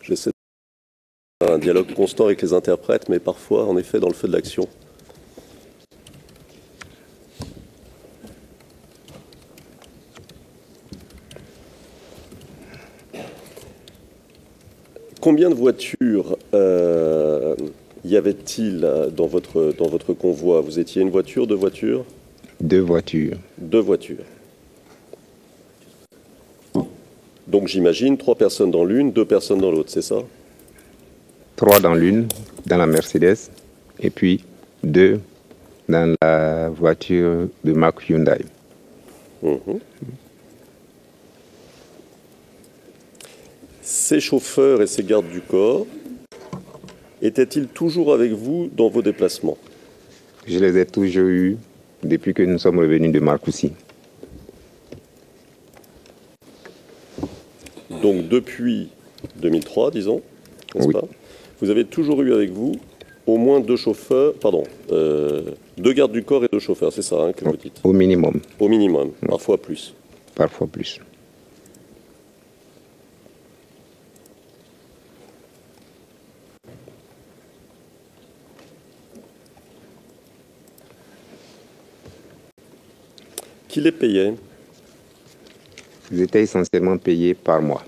J'essaie d'avoir un dialogue constant avec les interprètes, mais parfois, en effet, dans le feu de l'action. Combien de voitures y avait-il dans votre convoi? Vous étiez une voiture, deux voitures? Deux voitures. Deux voitures. Donc j'imagine 3 personnes dans l'une, 2 personnes dans l'autre, c'est ça? 3 dans l'une, dans la Mercedes, et puis 2 dans la voiture de marque Hyundai. Mmh. Ces chauffeurs et ces gardes du corps étaient-ils toujours avec vous dans vos déplacements? Je les ai toujours eus depuis que nous sommes revenus de Marcoussis. Donc depuis 2003, disons, n'est-ce Oui. pas? Vous avez toujours eu avec vous au moins 2 chauffeurs, pardon, 2 gardes du corps et 2 chauffeurs, c'est ça hein, que vous dites? Au minimum. Au minimum, parfois plus. Parfois plus. Qui les payait? Ils étaient essentiellement payés par mois.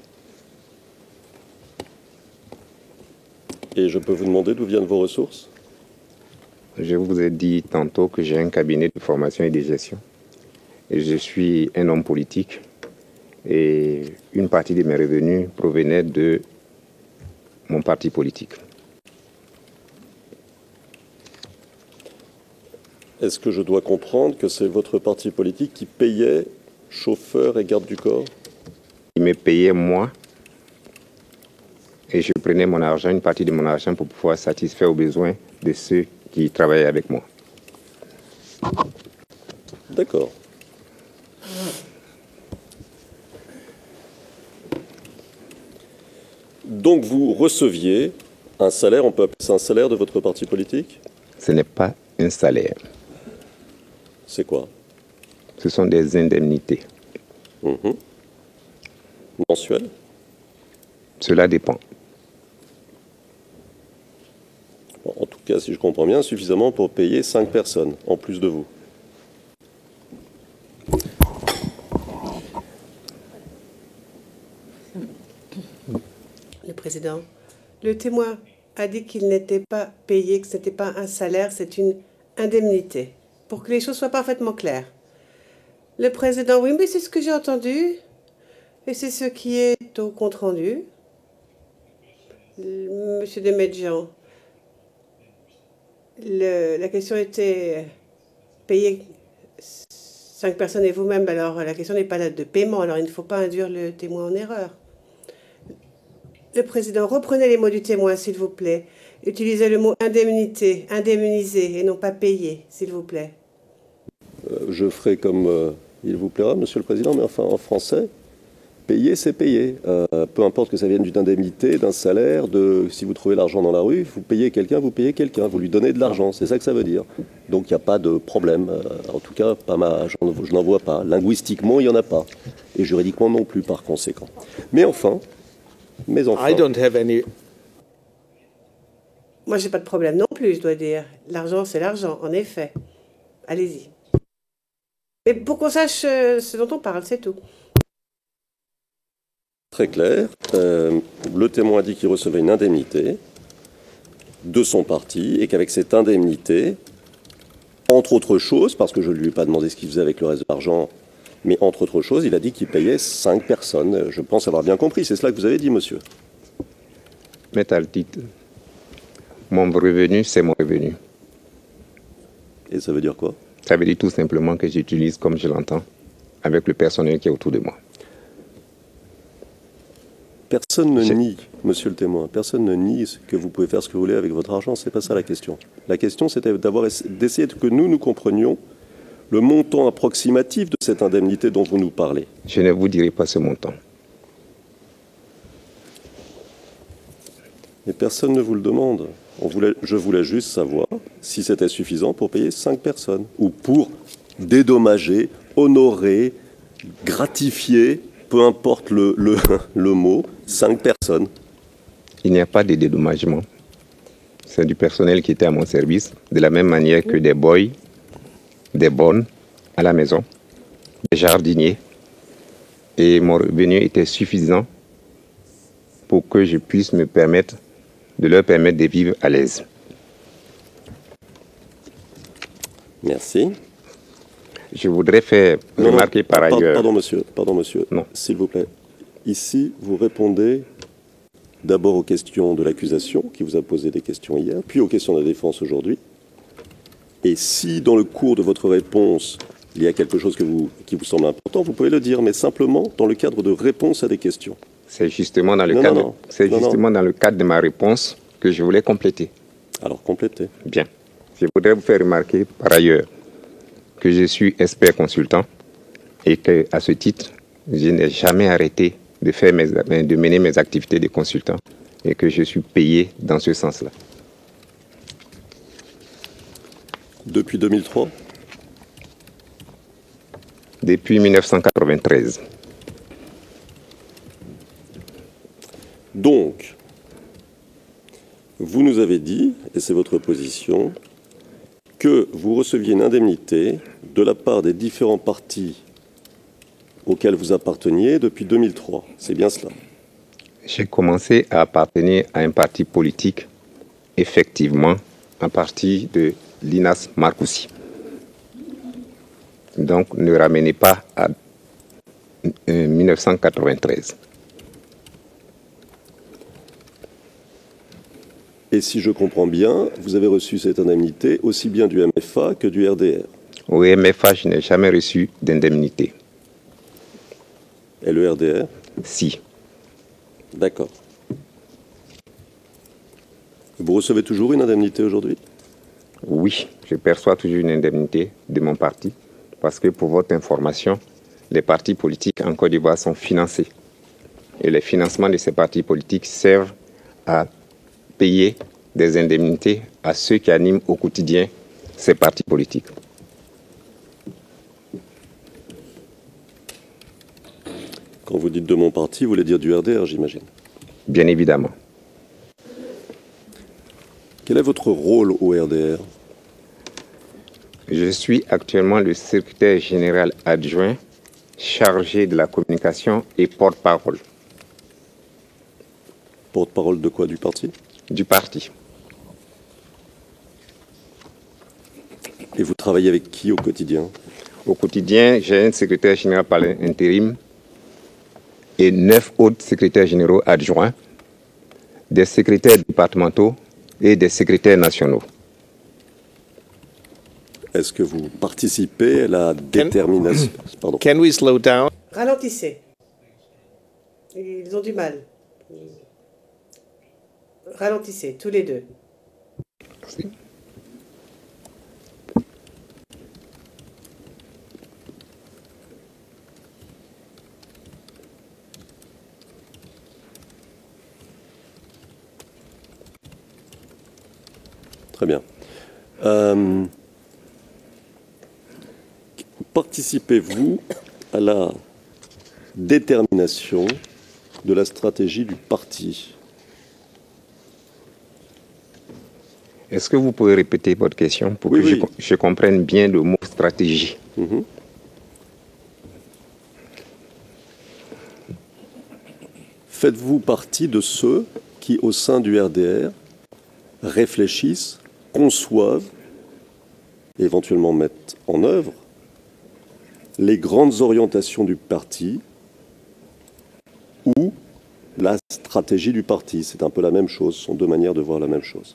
Et je peux vous demander d'où viennent vos ressources? Je vous ai dit tantôt que j'ai un cabinet de formation et de gestion. Et je suis un homme politique. Et une partie de mes revenus provenait de mon parti politique. Est-ce que je dois comprendre que c'est votre parti politique qui payait chauffeurs et gardes du corps? Il me payait moi. Et je prenais mon argent, une partie de mon argent pour pouvoir satisfaire aux besoins de ceux qui travaillaient avec moi. D'accord. Donc vous receviez un salaire, on peut appeler ça un salaire de votre parti politique? Ce n'est pas un salaire. C'est quoi? Ce sont des indemnités. Mmh. Mensuelles? Cela dépend. Bon, en tout cas, si je comprends bien, suffisamment pour payer 5 personnes, en plus de vous. Le président, le témoin a dit qu'il n'était pas payé, que ce n'était pas un salaire, c'est une indemnité. Pour que les choses soient parfaitement claires. Le président, oui, mais c'est ce que j'ai entendu. Et c'est ce qui est au compte-rendu. Monsieur Desméjian, la question était payer 5 personnes et vous-même. Alors, la question n'est pas de paiement. Alors, il ne faut pas induire le témoin en erreur. Le président, reprenez les mots du témoin, s'il vous plaît. Utilisez le mot indemnité, indemniser et non pas payer, s'il vous plaît. Je ferai comme il vous plaira, Monsieur le Président, mais enfin en français, payer, c'est payer. Peu importe que ça vienne d'une indemnité, d'un salaire, si vous trouvez l'argent dans la rue, vous payez quelqu'un, vous lui donnez de l'argent, c'est ça que ça veut dire. Donc il n'y a pas de problème, en tout cas, je n'en vois pas. Linguistiquement, il n'y en a pas. Et juridiquement non plus, par conséquent. Mais enfin... I don't have any... Moi, j'ai pas de problème non plus, je dois dire. L'argent, c'est l'argent, en effet. Allez-y. Mais pour qu'on sache ce dont on parle, c'est tout. Très clair. Le témoin a dit qu'il recevait une indemnité de son parti et qu'avec cette indemnité, entre autres choses, parce que je ne lui ai pas demandé ce qu'il faisait avec le reste de l'argent, mais entre autres choses, il a dit qu'il payait 5 personnes. Je pense avoir bien compris. C'est cela que vous avez dit, monsieur. Maître Altit, mon revenu, c'est mon revenu. Et ça veut dire quoi? Ça veut dire tout simplement que j'utilise comme je l'entends, avec le personnel qui est autour de moi. Personne ne nie, monsieur le témoin, personne ne nie que vous pouvez faire ce que vous voulez avec votre argent. C'est pas ça la question. La question, c'était d'essayer que nous comprenions le montant approximatif de cette indemnité dont vous nous parlez. Je ne vous dirai pas ce montant. Mais personne ne vous le demande. Je voulais juste savoir si c'était suffisant pour payer 5 personnes ou pour dédommager, honorer, gratifier, peu importe le mot, 5 personnes. Il n'y a pas de dédommagement. C'est du personnel qui était à mon service, de la même manière que des boys, des bonnes à la maison, des jardiniers. Et mon revenu était suffisant pour que je puisse leur permettre de vivre à l'aise. Merci. Je voudrais faire remarquer par ailleurs... Pardon monsieur, non. S'il vous plaît. Ici, vous répondez d'abord aux questions de l'accusation, qui vous a posé des questions hier, puis aux questions de la défense aujourd'hui. Et si, dans le cours de votre réponse, il y a quelque chose qui vous semble important, vous pouvez le dire, mais simplement dans le cadre de réponse à des questions. C'est justement dans le dans le cadre de ma réponse que je voulais compléter. Alors, complétez. Bien. Je voudrais vous faire remarquer, par ailleurs, que je suis expert consultant et qu'à ce titre, je n'ai jamais arrêté de mener mes activités de consultant et que je suis payé dans ce sens-là. Depuis 2003 ? Depuis 1993. Donc, vous nous avez dit, et c'est votre position, que vous receviez une indemnité de la part des différents partis auxquels vous apparteniez depuis 2003. C'est bien cela? J'ai commencé à appartenir à un parti politique, effectivement, un parti de Linas Markoussi. Donc, ne ramenez pas à 1993. Et si je comprends bien, vous avez reçu cette indemnité aussi bien du MFA que du RDR? Au MFA, je n'ai jamais reçu d'indemnité. Et le RDR? Si. D'accord. Vous recevez toujours une indemnité aujourd'hui? Oui, je perçois toujours une indemnité de mon parti. Parce que pour votre information, les partis politiques en Côte d'Ivoire sont financés. Et les financements de ces partis politiques servent à payer des indemnités à ceux qui animent au quotidien ces partis politiques. Quand vous dites de mon parti, vous voulez dire du RDR, j'imagine? Bien évidemment. Quel est votre rôle au RDR? Je suis actuellement le secrétaire général adjoint chargé de la communication et porte-parole. Porte-parole de quoi, du parti? Du parti. Et vous travaillez avec qui au quotidien? Au quotidien, j'ai un secrétaire général par intérim et 9 autres secrétaires généraux adjoints, des secrétaires départementaux et des secrétaires nationaux. Est-ce que vous participez à la détermination? Pardon. Can we slow down? Ralentissez. Ils ont du mal. Ralentissez, tous les deux. Merci. Très bien. Participez-vous à la détermination de la stratégie du parti? Est-ce que vous pouvez répéter votre question pour que je comprenne bien le mot stratégie? Faites-vous partie de ceux qui, au sein du RDR, réfléchissent, conçoivent, éventuellement mettent en œuvre les grandes orientations du parti ou la stratégie du parti? C'est un peu la même chose, ce sont deux manières de voir la même chose.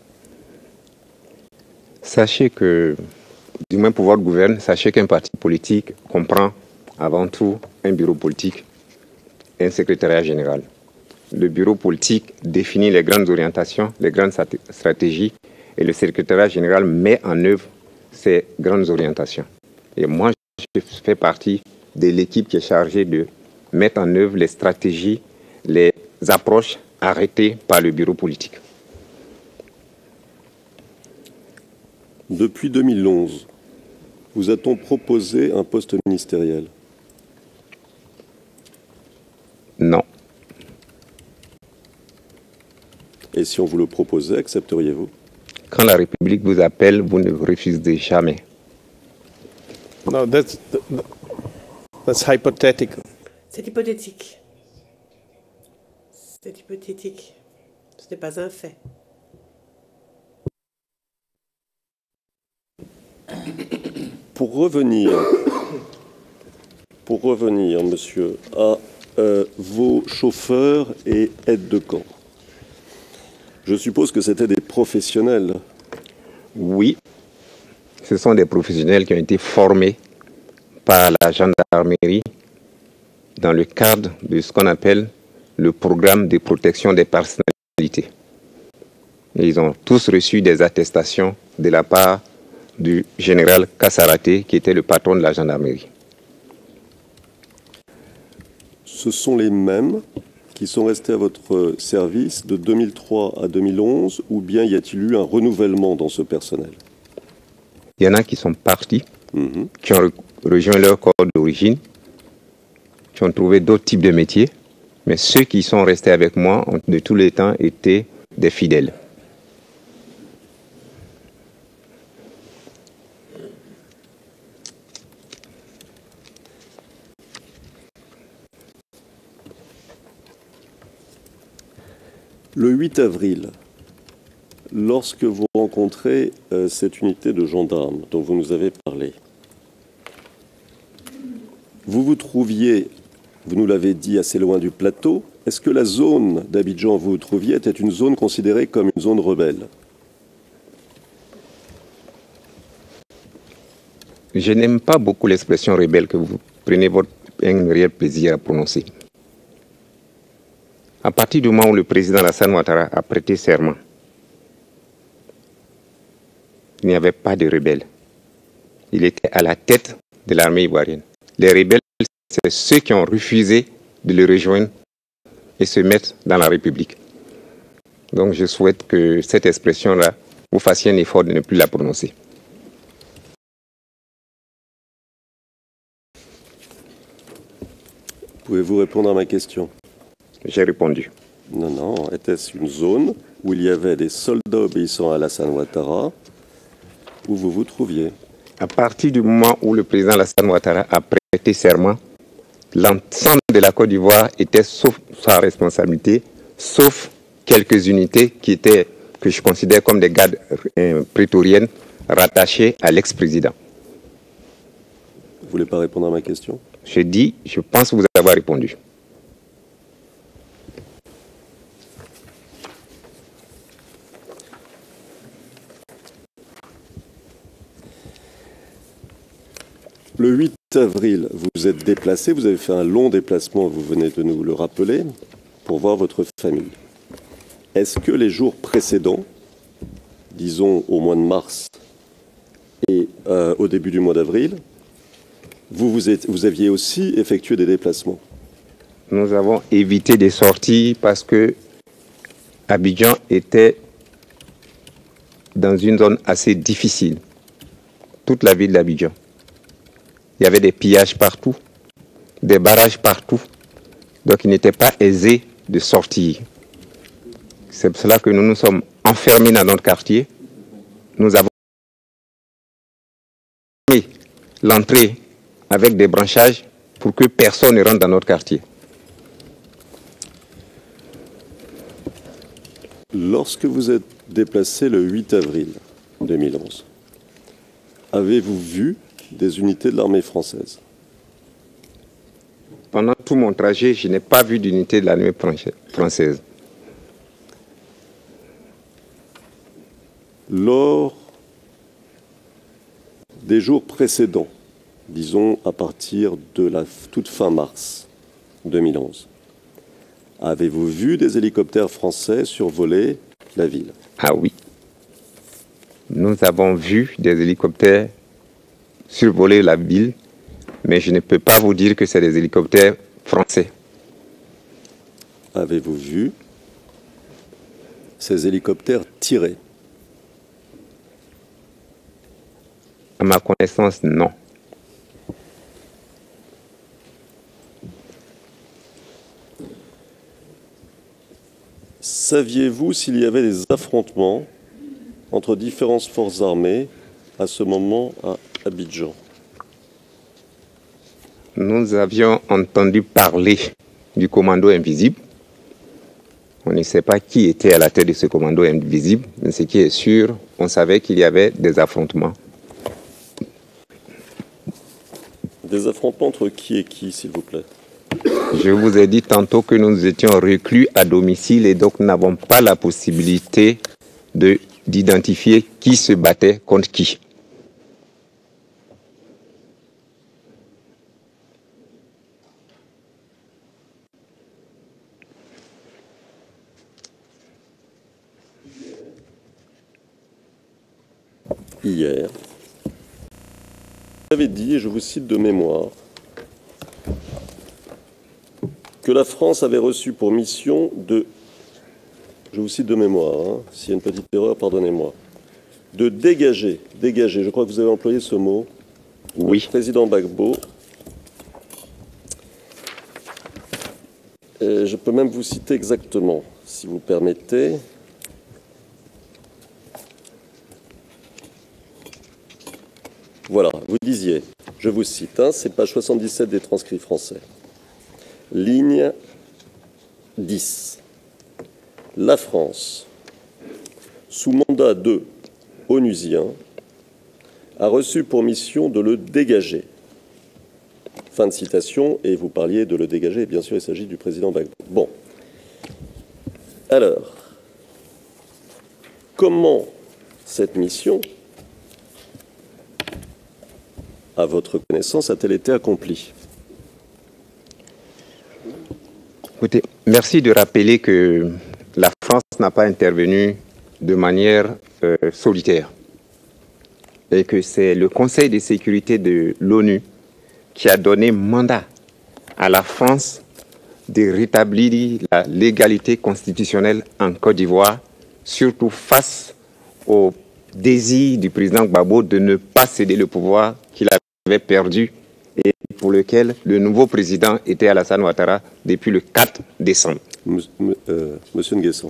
Sachez que, du moins pour votre gouvernement, sachez qu'un parti politique comprend avant tout un bureau politique et un secrétariat général. Le bureau politique définit les grandes orientations, les grandes stratégies, et le secrétariat général met en œuvre ces grandes orientations. Et moi, je fais partie de l'équipe qui est chargée de mettre en œuvre les stratégies, les approches arrêtées par le bureau politique. Depuis 2011, vous a-t-on proposé un poste ministériel? Non. Et si on vous le proposait, accepteriez-vous? Quand la République vous appelle, vous ne refusez jamais. No, that's hypothetical. C'est hypothétique. C'est hypothétique. Ce n'est pas un fait. Pour revenir, monsieur, à vos chauffeurs et aides de camp, je suppose que c'était des professionnels. Oui, ce sont des professionnels qui ont été formés par la gendarmerie dans le cadre de ce qu'on appelle le programme de protection des personnalités. Et ils ont tous reçu des attestations de la part du général Kassaraté, qui était le patron de la gendarmerie. Ce sont les mêmes qui sont restés à votre service de 2003 à 2011, ou bien y a-t-il eu un renouvellement dans ce personnel? Il y en a qui sont partis, qui ont rejoint leur corps d'origine, qui ont trouvé d'autres types de métiers, mais ceux qui sont restés avec moi ont de tous les temps été des fidèles. Le 8 avril, lorsque vous rencontrez cette unité de gendarmes dont vous nous avez parlé, vous vous trouviez, vous nous l'avez dit, assez loin du plateau. Est-ce que la zone d'Abidjan où vous vous trouviez était une zone considérée comme une zone rebelle? Je n'aime pas beaucoup l'expression rebelle que vous prenez un réel plaisir à prononcer. À partir du moment où le président Alassane Ouattara a prêté serment, il n'y avait pas de rebelles. Il était à la tête de l'armée ivoirienne. Les rebelles, c'est ceux qui ont refusé de le rejoindre et se mettre dans la République. Donc je souhaite que cette expression-là, vous fassiez un effort de ne plus la prononcer. Pouvez-vous répondre à ma question? J'ai répondu. Non. Était-ce une zone où il y avait des soldats obéissant à Alassane Ouattara, où vous vous trouviez? À partir du moment où le président Alassane Ouattara a prêté serment, l'ensemble de la Côte d'Ivoire était sauf sa responsabilité, sauf quelques unités que je considère comme des gardes prétoriennes rattachées à l'ex-président. Vous ne voulez pas répondre à ma question? Je pense vous avoir répondu. Le 8 avril, vous vous êtes déplacé, vous avez fait un long déplacement, vous venez de nous le rappeler, pour voir votre famille. Est-ce que les jours précédents, disons au mois de mars et au début du mois d'avril, vous aviez aussi effectué des déplacements? Nous avons évité des sorties parce que Abidjan était dans une zone assez difficile. Toute la ville d'Abidjan. Il y avait des pillages partout, des barrages partout. Donc il n'était pas aisé de sortir. C'est pour cela que nous nous sommes enfermés dans notre quartier. Nous avons mis l'entrée avec des branchages pour que personne ne rentre dans notre quartier. Lorsque vous êtes déplacé le 8 avril 2011, avez-vous vu des unités de l'armée française? Pendant tout mon trajet, je n'ai pas vu d'unité de l'armée française. Lors des jours précédents, disons à partir de la toute fin mars 2011, avez-vous vu des hélicoptères français survoler la ville? Ah oui. Nous avons vu des hélicoptères survoler la ville, mais je ne peux pas vous dire que c'est des hélicoptères français. Avez-vous vu ces hélicoptères tirer? À ma connaissance, non. Saviez-vous s'il y avait des affrontements entre différentes forces armées à ce moment à Abidjan? Nous avions entendu parler du commando invisible. On ne sait pas qui était à la tête de ce commando invisible, mais ce qui est sûr, on savait qu'il y avait des affrontements. Des affrontements entre qui et qui, s'il vous plaît? Je vous ai dit tantôt que nous étions reclus à domicile et donc nous n'avons pas la possibilité d'identifier qui se battait contre qui. Hier, vous avez dit, et je vous cite de mémoire, que la France avait reçu pour mission de, je vous cite de mémoire, hein, s'il y a une petite erreur, pardonnez-moi, de dégager, je crois que vous avez employé ce mot, oui, le président Gbagbo. Et je peux même vous citer exactement, si vous permettez. Voilà, vous disiez, je vous cite, hein, c'est page 77 des transcrits français. Ligne 10. La France, sous mandat de onusien, a reçu pour mission de le dégager. Fin de citation, et vous parliez de le dégager, et bien sûr il s'agit du président Gbagbo. Bon. Alors, comment cette mission, à votre connaissance, a-t-elle été accomplie? Écoutez, merci de rappeler que la France n'a pas intervenu de manière solitaire et que c'est le Conseil de sécurité de l'ONU qui a donné mandat à la France de rétablir la légalité constitutionnelle en Côte d'Ivoire, surtout face au désir du président Gbagbo de ne pas céder le pouvoir qu'il avait perdu et pour lequel le nouveau président était Alassane Ouattara depuis le 4 décembre. Monsieur Nguessan,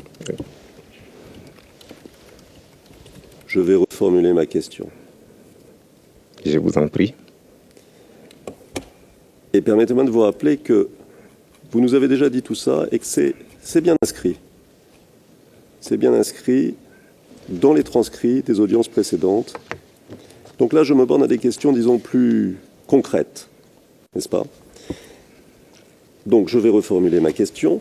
je vais reformuler ma question. Je vous en prie. Et permettez-moi de vous rappeler que vous nous avez déjà dit tout ça et que c'est bien inscrit. C'est bien inscrit dans les transcrits des audiences précédentes. Donc là, je me borne à des questions, disons, plus concrètes, n'est-ce pas? Donc, je vais reformuler ma question.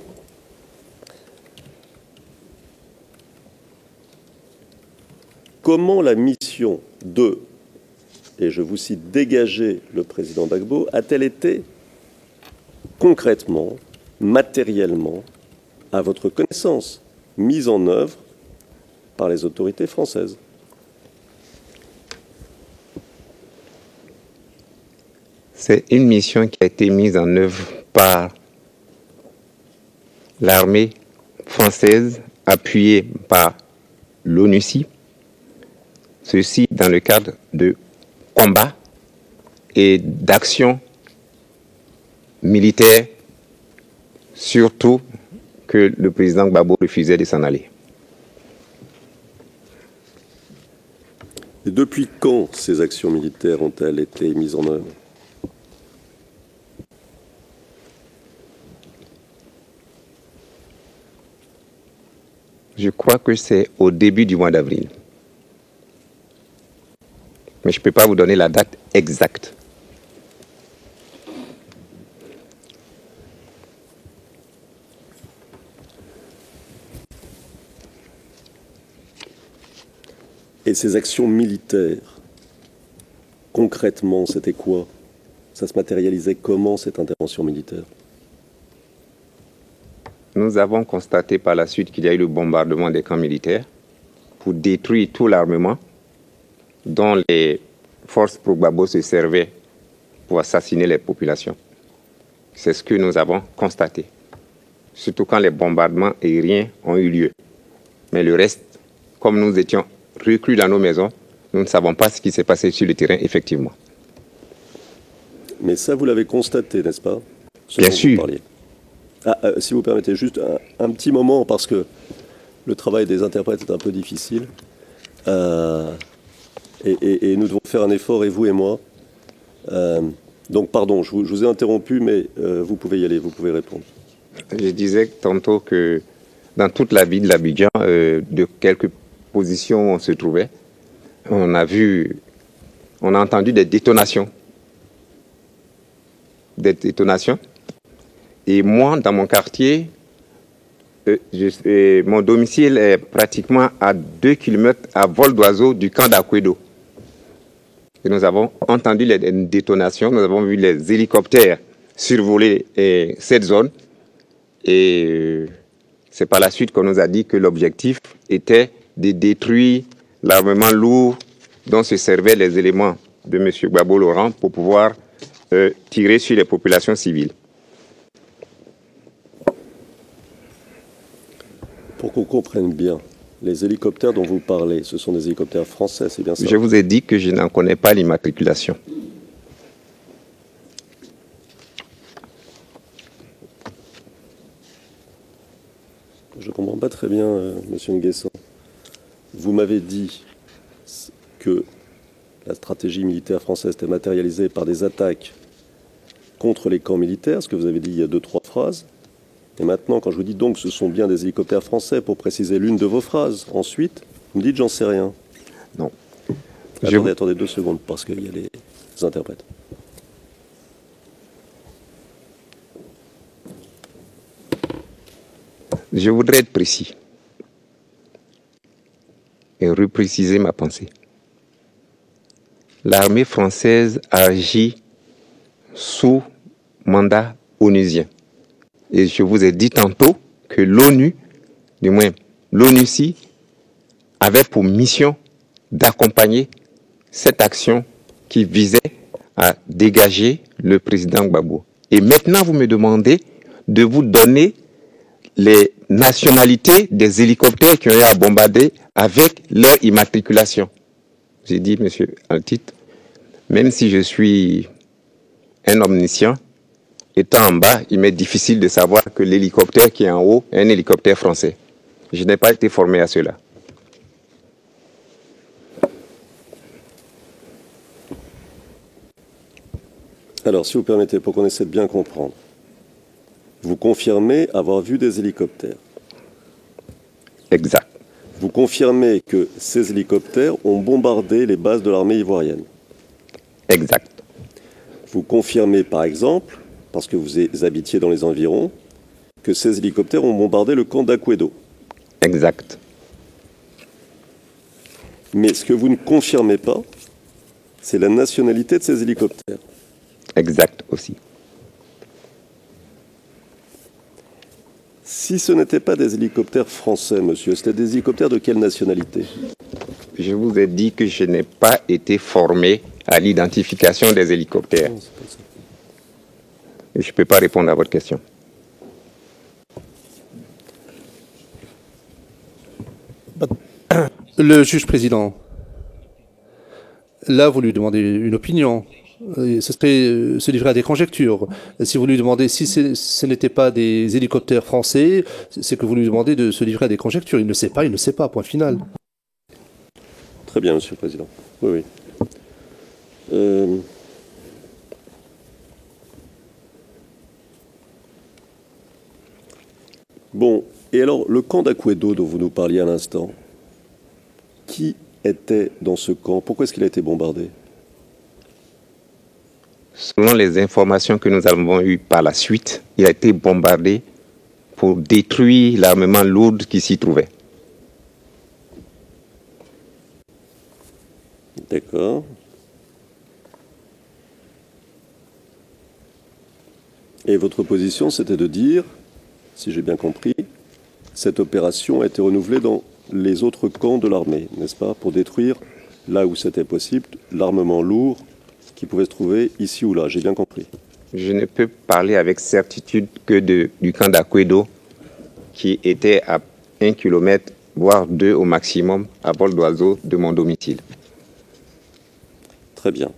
Comment la mission de, et je vous cite, dégager le président Gbagbo, a-t-elle été concrètement, matériellement, à votre connaissance, mise en œuvre par les autorités françaises? C'est une mission qui a été mise en œuvre par l'armée française, appuyée par l'ONUCI, ceci dans le cadre de combats et d'actions militaires, surtout que le président Gbagbo refusait de s'en aller. Et depuis quand ces actions militaires ont-elles été mises en œuvre? Je crois que c'est au début du mois d'avril. Mais je ne peux pas vous donner la date exacte. Et ces actions militaires, concrètement, c'était quoi? Ça se matérialisait comment, cette intervention militaire? Nous avons constaté par la suite qu'il y a eu le bombardement des camps militaires pour détruire tout l'armement dont les forces pro-Gbagbo se servaient pour assassiner les populations. C'est ce que nous avons constaté, surtout quand les bombardements aériens ont eu lieu. Mais le reste, comme nous étions reclus dans nos maisons, nous ne savons pas ce qui s'est passé sur le terrain, effectivement. Mais ça, vous l'avez constaté, n'est-ce pas? Bien sûr. Si vous permettez juste un petit moment, parce que le travail des interprètes est un peu difficile. Et nous devons faire un effort, et vous et moi. Donc, pardon, je vous ai interrompu, mais vous pouvez y aller, vous pouvez répondre. Je disais tantôt que dans toute la ville d'Abidjan, de quelques positions où on se trouvait, on a entendu des détonations. Des détonations. Et moi, dans mon quartier, mon domicile est pratiquement à 2 km à vol d'oiseau du camp d'Akwedo. Et nous avons entendu les détonations, nous avons vu les hélicoptères survoler cette zone. Et c'est par la suite qu'on nous a dit que l'objectif était de détruire l'armement lourd dont se servaient les éléments de M. Gbagbo Laurent pour pouvoir tirer sur les populations civiles. Pour qu'on comprenne bien, les hélicoptères dont vous parlez, ce sont des hélicoptères français, c'est bien ça? Je vous ai dit que je n'en connais pas l'immatriculation. Je ne comprends pas très bien, Monsieur Nguessan. Vous m'avez dit que la stratégie militaire française était matérialisée par des attaques contre les camps militaires, ce que vous avez dit il y a 2-3 phrases. Et maintenant, quand je vous dis donc ce sont bien des hélicoptères français, pour préciser l'une de vos phrases, ensuite, vous me dites j'en sais rien. Non. Attendez 2 secondes, parce qu'il y a les interprètes. Je voudrais être précis et repréciser ma pensée. L'armée française agit sous mandat onusien. Et je vous ai dit tantôt que l'ONU, du moins l'ONUCI, avait pour mission d'accompagner cette action qui visait à dégager le président Gbagbo. Et maintenant, vous me demandez de vous donner les nationalités des hélicoptères qui ont eu à bombarder avec leur immatriculation. J'ai dit, monsieur Altit, même si je suis un omniscient, étant en bas, il m'est difficile de savoir que l'hélicoptère qui est en haut est un hélicoptère français. Je n'ai pas été formé à cela. Alors, si vous permettez, pour qu'on essaie de bien comprendre, vous confirmez avoir vu des hélicoptères? Exact. Vous confirmez que ces hélicoptères ont bombardé les bases de l'armée ivoirienne? Exact. Vous confirmez, par exemple, parce que vous habitiez dans les environs, que ces hélicoptères ont bombardé le camp d'Akwedo? Exact. Mais ce que vous ne confirmez pas, c'est la nationalité de ces hélicoptères? Exact aussi. Si ce n'était pas des hélicoptères français, monsieur, c'était des hélicoptères de quelle nationalité? Je vous ai dit que je n'ai pas été formé à l'identification des hélicoptères. Non, c'est pas ça. Et je ne peux pas répondre à votre question. Le juge président, là, vous lui demandez une opinion. Ce serait se livrer à des conjectures. Si vous lui demandez si ce n'était pas des hélicoptères français, c'est que vous lui demandez de se livrer à des conjectures. Il ne sait pas, point final. Très bien, monsieur le président. Oui, oui. Bon, et alors, le camp d'Akwedo dont vous nous parliez à l'instant, qui était dans ce camp? Pourquoi est-ce qu'il a été bombardé? Selon les informations que nous avons eues par la suite, il a été bombardé pour détruire l'armement lourd qui s'y trouvait. D'accord. Et votre position, c'était de dire, si j'ai bien compris, cette opération a été renouvelée dans les autres camps de l'armée, n'est-ce pas, pour détruire, là où c'était possible, l'armement lourd qui pouvait se trouver ici ou là. J'ai bien compris. Je ne peux parler avec certitude que du camp d'Akwedo, qui était à 1 km, voire 2 au maximum, à vol d'oiseau de mon domicile. Très bien.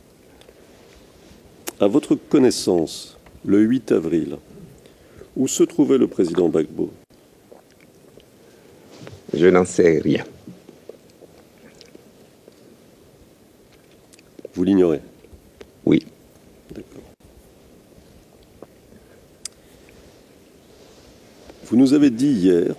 À votre connaissance, le 8 avril, où se trouvait le président Gbagbo? Je n'en sais rien. Vous l'ignorez? Oui. D'accord. Vous nous avez dit hier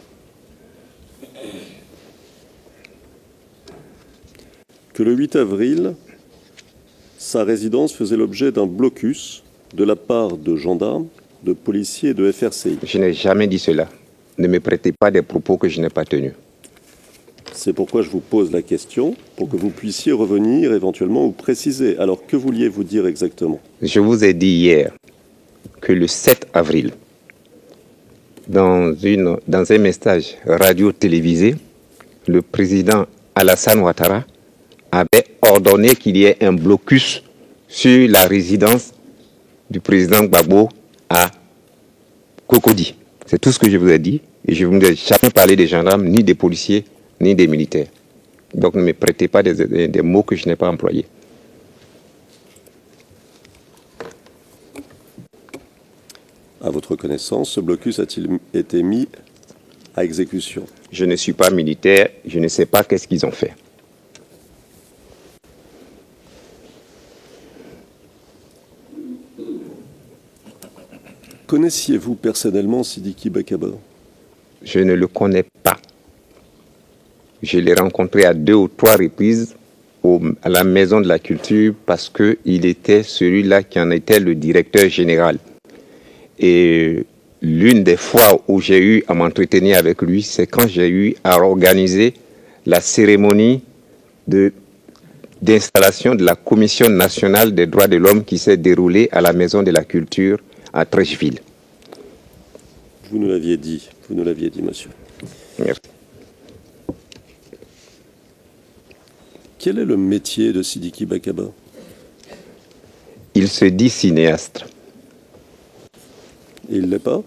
que le 8 avril, sa résidence faisait l'objet d'un blocus de la part de gendarmes, de policiers et de FRCI. Je n'ai jamais dit cela. Ne me prêtez pas des propos que je n'ai pas tenus. C'est pourquoi je vous pose la question, pour que vous puissiez revenir éventuellement ou préciser. Alors, que vouliez-vous dire exactement? Je vous ai dit hier que le 7 avril, dans un message radio-télévisé, le président Alassane Ouattara avait ordonné qu'il y ait un blocus sur la résidence du président Gbagbo à Cocody. C'est tout ce que je vous ai dit. Et je ne vous ai jamais parlé des gendarmes, ni des policiers, ni des militaires. Donc ne me prêtez pas des mots que je n'ai pas employés. À votre connaissance, ce blocus a-t-il été mis à exécution? Je ne suis pas militaire, je ne sais pas qu'est-ce qu'ils ont fait. Connaissiez-vous personnellement Sidiki Bakaba? Je ne le connais pas. Je l'ai rencontré à 2 ou 3 reprises à la Maison de la Culture parce qu'il était celui-là qui en était le directeur général. Et l'une des fois où j'ai eu à m'entretenir avec lui, c'est quand j'ai eu à organiser la cérémonie d'installation de la Commission nationale des droits de l'homme qui s'est déroulée à la Maison de la Culture à Trècheville. Vous nous l'aviez dit, monsieur. Merci. Quel est le métier de Sidiki Bakaba? Il se dit cinéaste. Et il ne l'est pas?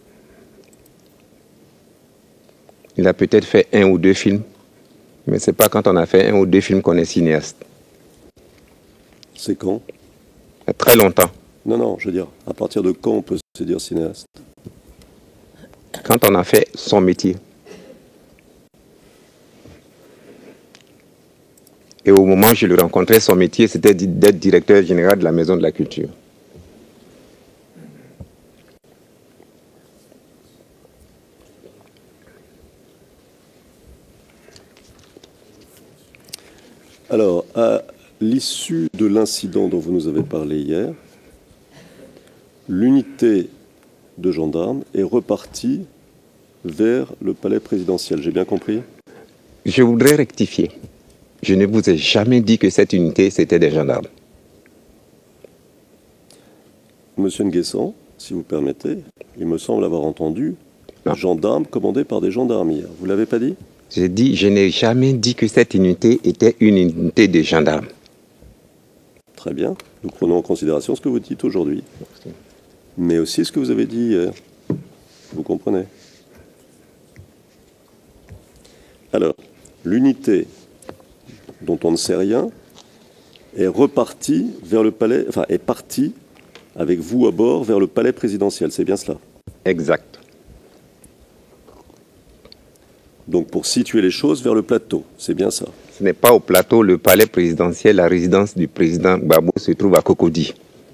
Il a peut-être fait 1 ou 2 films, mais ce n'est pas quand on a fait 1 ou 2 films qu'on est cinéaste. C'est quand? Il y a très longtemps. Non, je veux dire, à partir de quand on peut se dire cinéaste? Quand on a fait son métier. Et au moment où je le rencontrais, son métier, c'était d'être directeur général de la Maison de la Culture. Alors, à l'issue de l'incident dont vous nous avez parlé hier, l'unité de gendarmes est repartie vers le palais présidentiel. J'ai bien compris? Je voudrais rectifier. Je ne vous ai jamais dit que cette unité, c'était des gendarmes. Monsieur Nguessan, si vous permettez, il me semble avoir entendu gendarmes commandés par des gendarmes hier. Vous ne l'avez pas dit? J'ai dit, je n'ai jamais dit que cette unité était une unité de gendarmes. Très bien. Nous prenons en considération ce que vous dites aujourd'hui. Mais aussi ce que vous avez dit hier. Vous comprenez? Alors, l'unité dont on ne sait rien est repartie vers le palais, enfin est partie avec vous à bord vers le palais présidentiel. C'est bien cela? Exact. Donc pour situer les choses vers le plateau, c'est bien ça? Ce n'est pas au plateau, le palais présidentiel, la résidence du président Gbagbo se trouve à Cocody.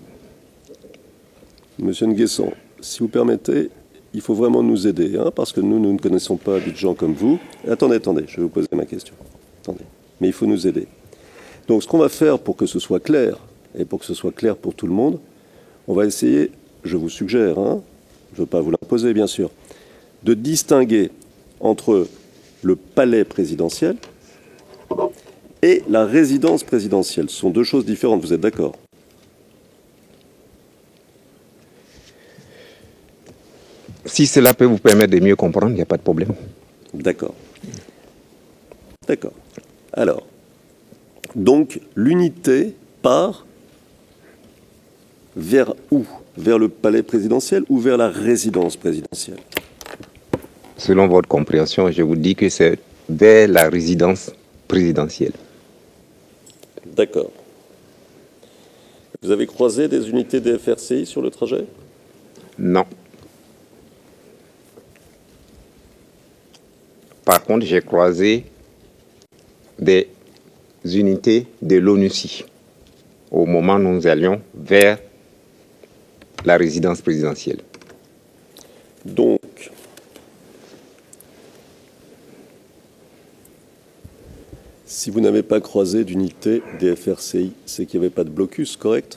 Monsieur Nguessan, si vous permettez, il faut vraiment nous aider, hein, parce que nous ne connaissons pas Abidjan comme vous. Attendez, je vais vous poser ma question. Attendez. Mais il faut nous aider. Donc ce qu'on va faire pour que ce soit clair, et pour que ce soit clair pour tout le monde, on va essayer, je vous suggère, hein, je ne veux pas vous l'imposer bien sûr, de distinguer entre le palais présidentiel et la résidence présidentielle. Ce sont 2 choses différentes, vous êtes d'accord? Si cela peut vous permettre de mieux comprendre, il n'y a pas de problème. D'accord. Alors, donc l'unité part vers où? Vers le palais présidentiel ou vers la résidence présidentielle? Selon votre compréhension, je vous dis que c'est vers la résidence présidentielle. D'accord. Vous avez croisé des unités des FRCI sur le trajet? Non. Par contre, j'ai croisé des unités de l'ONUCI au moment où nous allions vers la résidence présidentielle. Donc, si vous n'avez pas croisé d'unité des FRCI, c'est qu'il n'y avait pas de blocus, correct?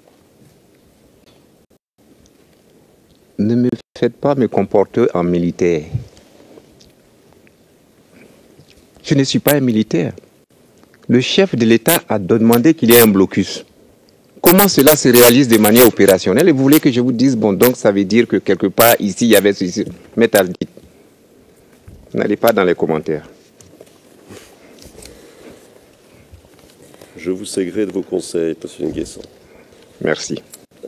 Ne me faites pas me comporter en militaire. Je ne suis pas un militaire. Le chef de l'État a demandé qu'il y ait un blocus. Comment cela se réalise de manière opérationnelle? Et vous voulez que je vous dise, bon, donc ça veut dire que quelque part, ici, il y avait ceci. Mettez-le. N'allez pas dans les commentaires. Je vous sais gré de vos conseils, M. Nguessan. Merci.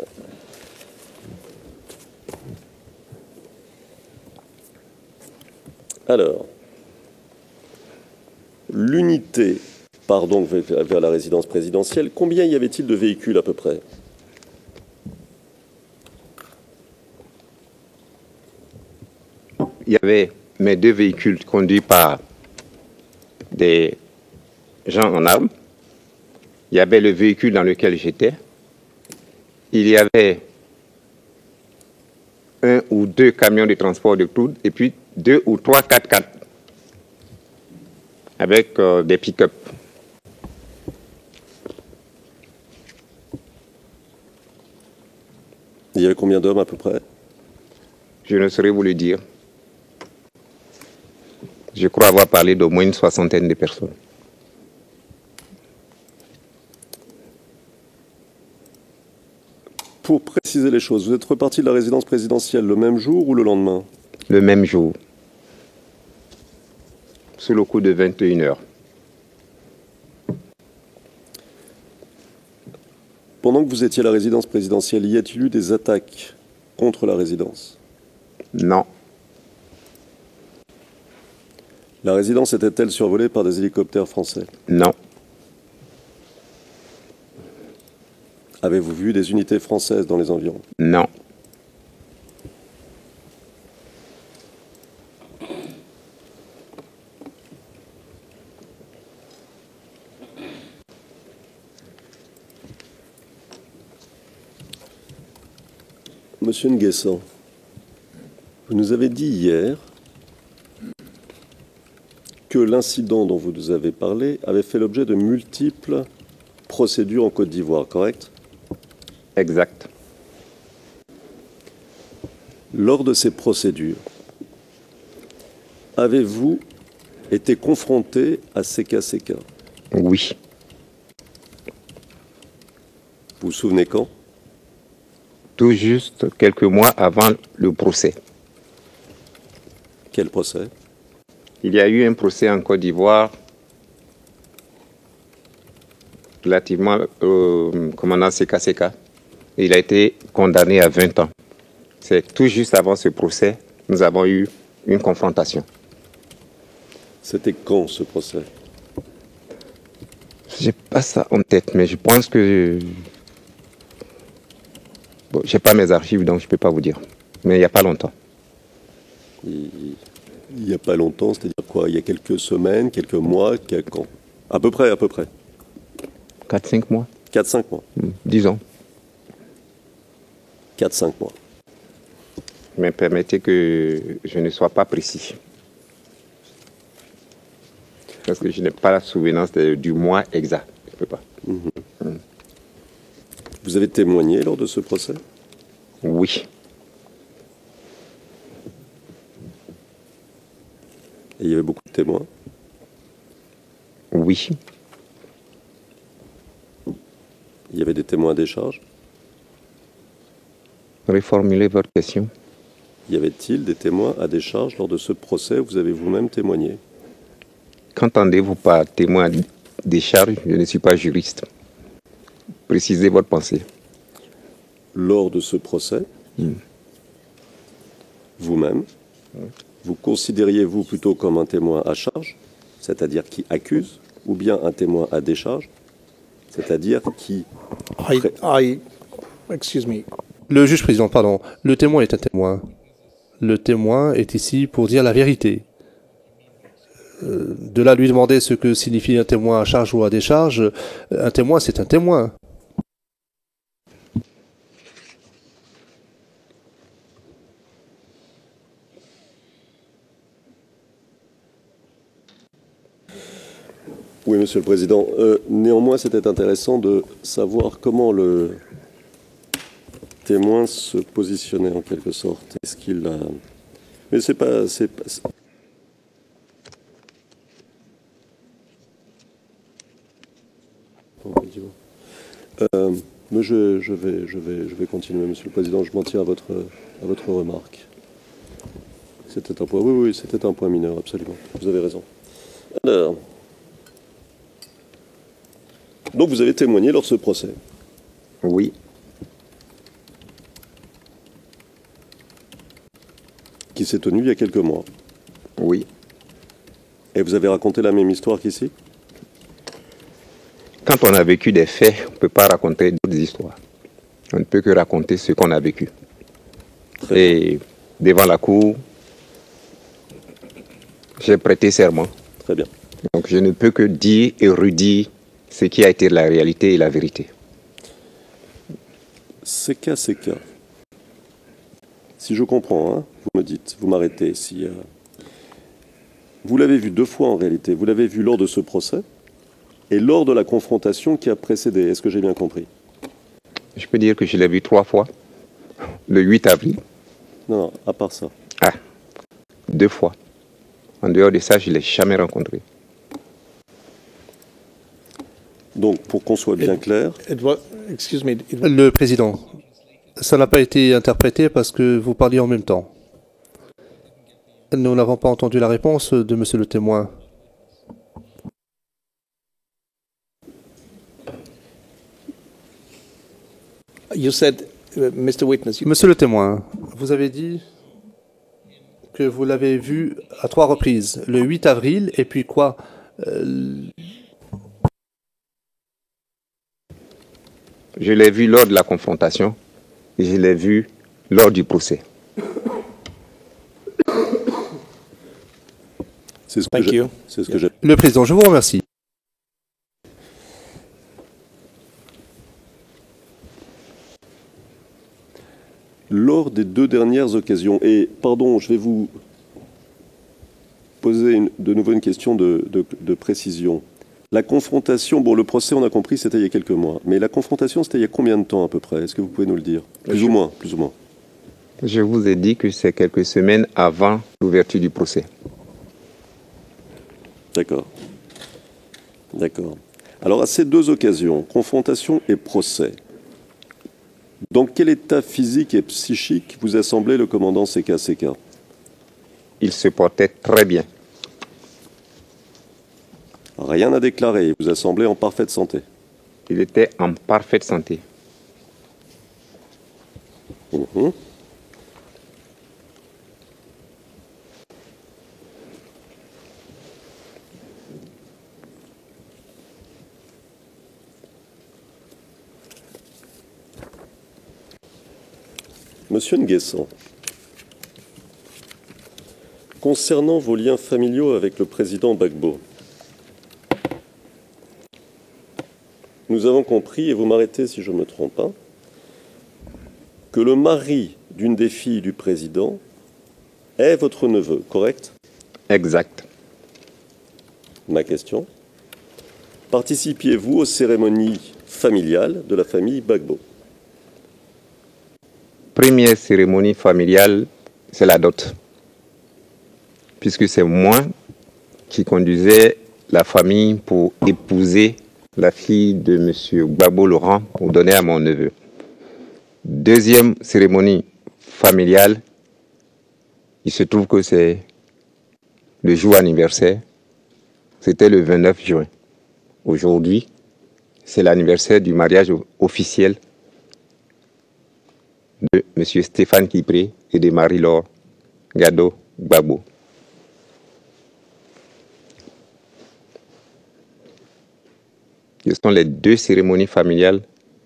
Alors, l'unité part donc vers la résidence présidentielle. Combien y avait-il de véhicules à peu près? Il y avait mes 2 véhicules conduits par des gens en armes. Il y avait le véhicule dans lequel j'étais. Il y avait 1 ou 2 camions de transport de crude et puis 2 ou 3 4x4 avec des pick-up. Il y avait combien d'hommes à peu près? Je ne saurais vous le dire. Je crois avoir parlé d'au moins une 60aine de personnes. Pour préciser les choses, vous êtes reparti de la résidence présidentielle le même jour ou le lendemain? Le même jour, sous le coup de 21 heures. Pendant que vous étiez à la résidence présidentielle, y a-t-il eu des attaques contre la résidence? Non. La résidence était-elle survolée par des hélicoptères français? Non. Avez-vous vu des unités françaises dans les environs? Non. Monsieur Nguessan, vous nous avez dit hier que l'incident dont vous nous avez parlé avait fait l'objet de multiples procédures en Côte d'Ivoire, correct? Exact. Lors de ces procédures, avez-vous été confronté à CKCK? Oui. Vous vous souvenez quand? Tout juste quelques mois avant le procès. Quel procès? Il y a eu un procès en Côte d'Ivoire relativement au commandant CKCK. Il a été condamné à 20 ans. C'est tout juste avant ce procès, nous avons eu une confrontation. C'était quand ce procès? Je n'ai pas ça en tête, mais je pense que... Bon, je n'ai pas mes archives, donc je ne peux pas vous dire. Mais il n'y a pas longtemps. Il n'y a pas longtemps, c'est-à-dire quoi? Il y a quelques semaines, quelques mois, quand? À peu près. 4-5 mois. 4-5 mois. 10 ans. 4-5 mois. Mais permettez que je ne sois pas précis. Parce que je n'ai pas la souvenance du mois exact. Je ne peux pas. Vous avez témoigné lors de ce procès? Oui. Et il y avait beaucoup de témoins? Oui. Il y avait des témoins à décharge? Reformulez votre question. Y avait-il des témoins à décharge lors de ce procès où vous avez vous-même témoigné? Qu'entendez-vous par témoin à décharge? Je ne suis pas juriste. Précisez votre pensée. Lors de ce procès, vous-même, vous considériez-vous plutôt comme un témoin à charge, c'est-à-dire qui accuse, ou bien un témoin à décharge, c'est-à-dire qui... Excuse me. Le juge président, pardon. Le témoin est un témoin. Le témoin est ici pour dire la vérité. De là, lui demander ce que signifie un témoin à charge ou à décharge, un témoin, c'est un témoin. Oui, Monsieur le Président. Néanmoins, c'était intéressant de savoir comment le témoin se positionnait en quelque sorte. Est-ce qu'il a... Mais c'est pas... Mais je vais continuer, Monsieur le Président. Je m'en tiens à votre remarque. C'était un point. Oui, c'était un point mineur, absolument. Vous avez raison. Alors, donc vous avez témoigné lors de ce procès. Oui. Qui s'est tenu il y a quelques mois. Oui. Et vous avez raconté la même histoire qu'ici? Quand on a vécu des faits, on ne peut pas raconter d'autres histoires. On ne peut que raconter ce qu'on a vécu. Et devant la cour, j'ai prêté serment. Très bien. Donc je ne peux que dire et redire ce qui a été la réalité et la vérité. C'est cas. Si je comprends, hein, vous me dites, vous m'arrêtez. Si vous l'avez vu 2 fois en réalité. Vous l'avez vu lors de ce procès et lors de la confrontation qui a précédé. Est-ce que j'ai bien compris? Je peux dire que je l'ai vu 3 fois. Le 8 avril. Non, à part ça. 2 fois. En dehors de ça, je ne l'ai jamais rencontré. Donc, pour qu'on soit bien clair... Le Président, ça n'a pas été interprété parce que vous parliez en même temps. Nous n'avons pas entendu la réponse de Monsieur le témoin. Monsieur le témoin, vous avez dit que vous l'avez vu à 3 reprises. Le 8 avril et puis quoi? Je l'ai vu lors de la confrontation et je l'ai vu lors du procès. C'est ce que j'ai. Le Président, je vous remercie. Lors des 2 dernières occasions, et pardon, je vais vous poser de nouveau une question de précision. La confrontation, bon, le procès, on a compris, c'était il y a quelques mois. Mais la confrontation, c'était il y a combien de temps à peu près? Est-ce que vous pouvez nous le dire? Plus ou moins. Je vous ai dit que c'est quelques semaines avant l'ouverture du procès. D'accord. Alors, à ces 2 occasions, confrontation et procès, dans quel état physique et psychique vous a semblé le commandant CK? Il se portait très bien. Rien à déclarer, il vous a semblé en parfaite santé. Il était en parfaite santé. Monsieur Nguessan, concernant vos liens familiaux avec le président Gbagbo, nous avons compris, et vous m'arrêtez si je ne me trompe pas, que le mari d'une des filles du président est votre neveu, correct? Exact. Ma question. Participiez-vous aux cérémonies familiales de la famille Gbagbo? Première cérémonie familiale, c'est la dot. Puisque c'est moi qui conduisais la famille pour épouser la fille de M. Gbagbo Laurent pour donner à mon neveu. Deuxième cérémonie familiale, il se trouve que c'est le jour anniversaire. C'était le 29 juin. Aujourd'hui, c'est l'anniversaire du mariage officiel de M. Stéphane Kipré et de Marie-Laure Gado Gbagbo. Ce sont les 2 cérémonies familiales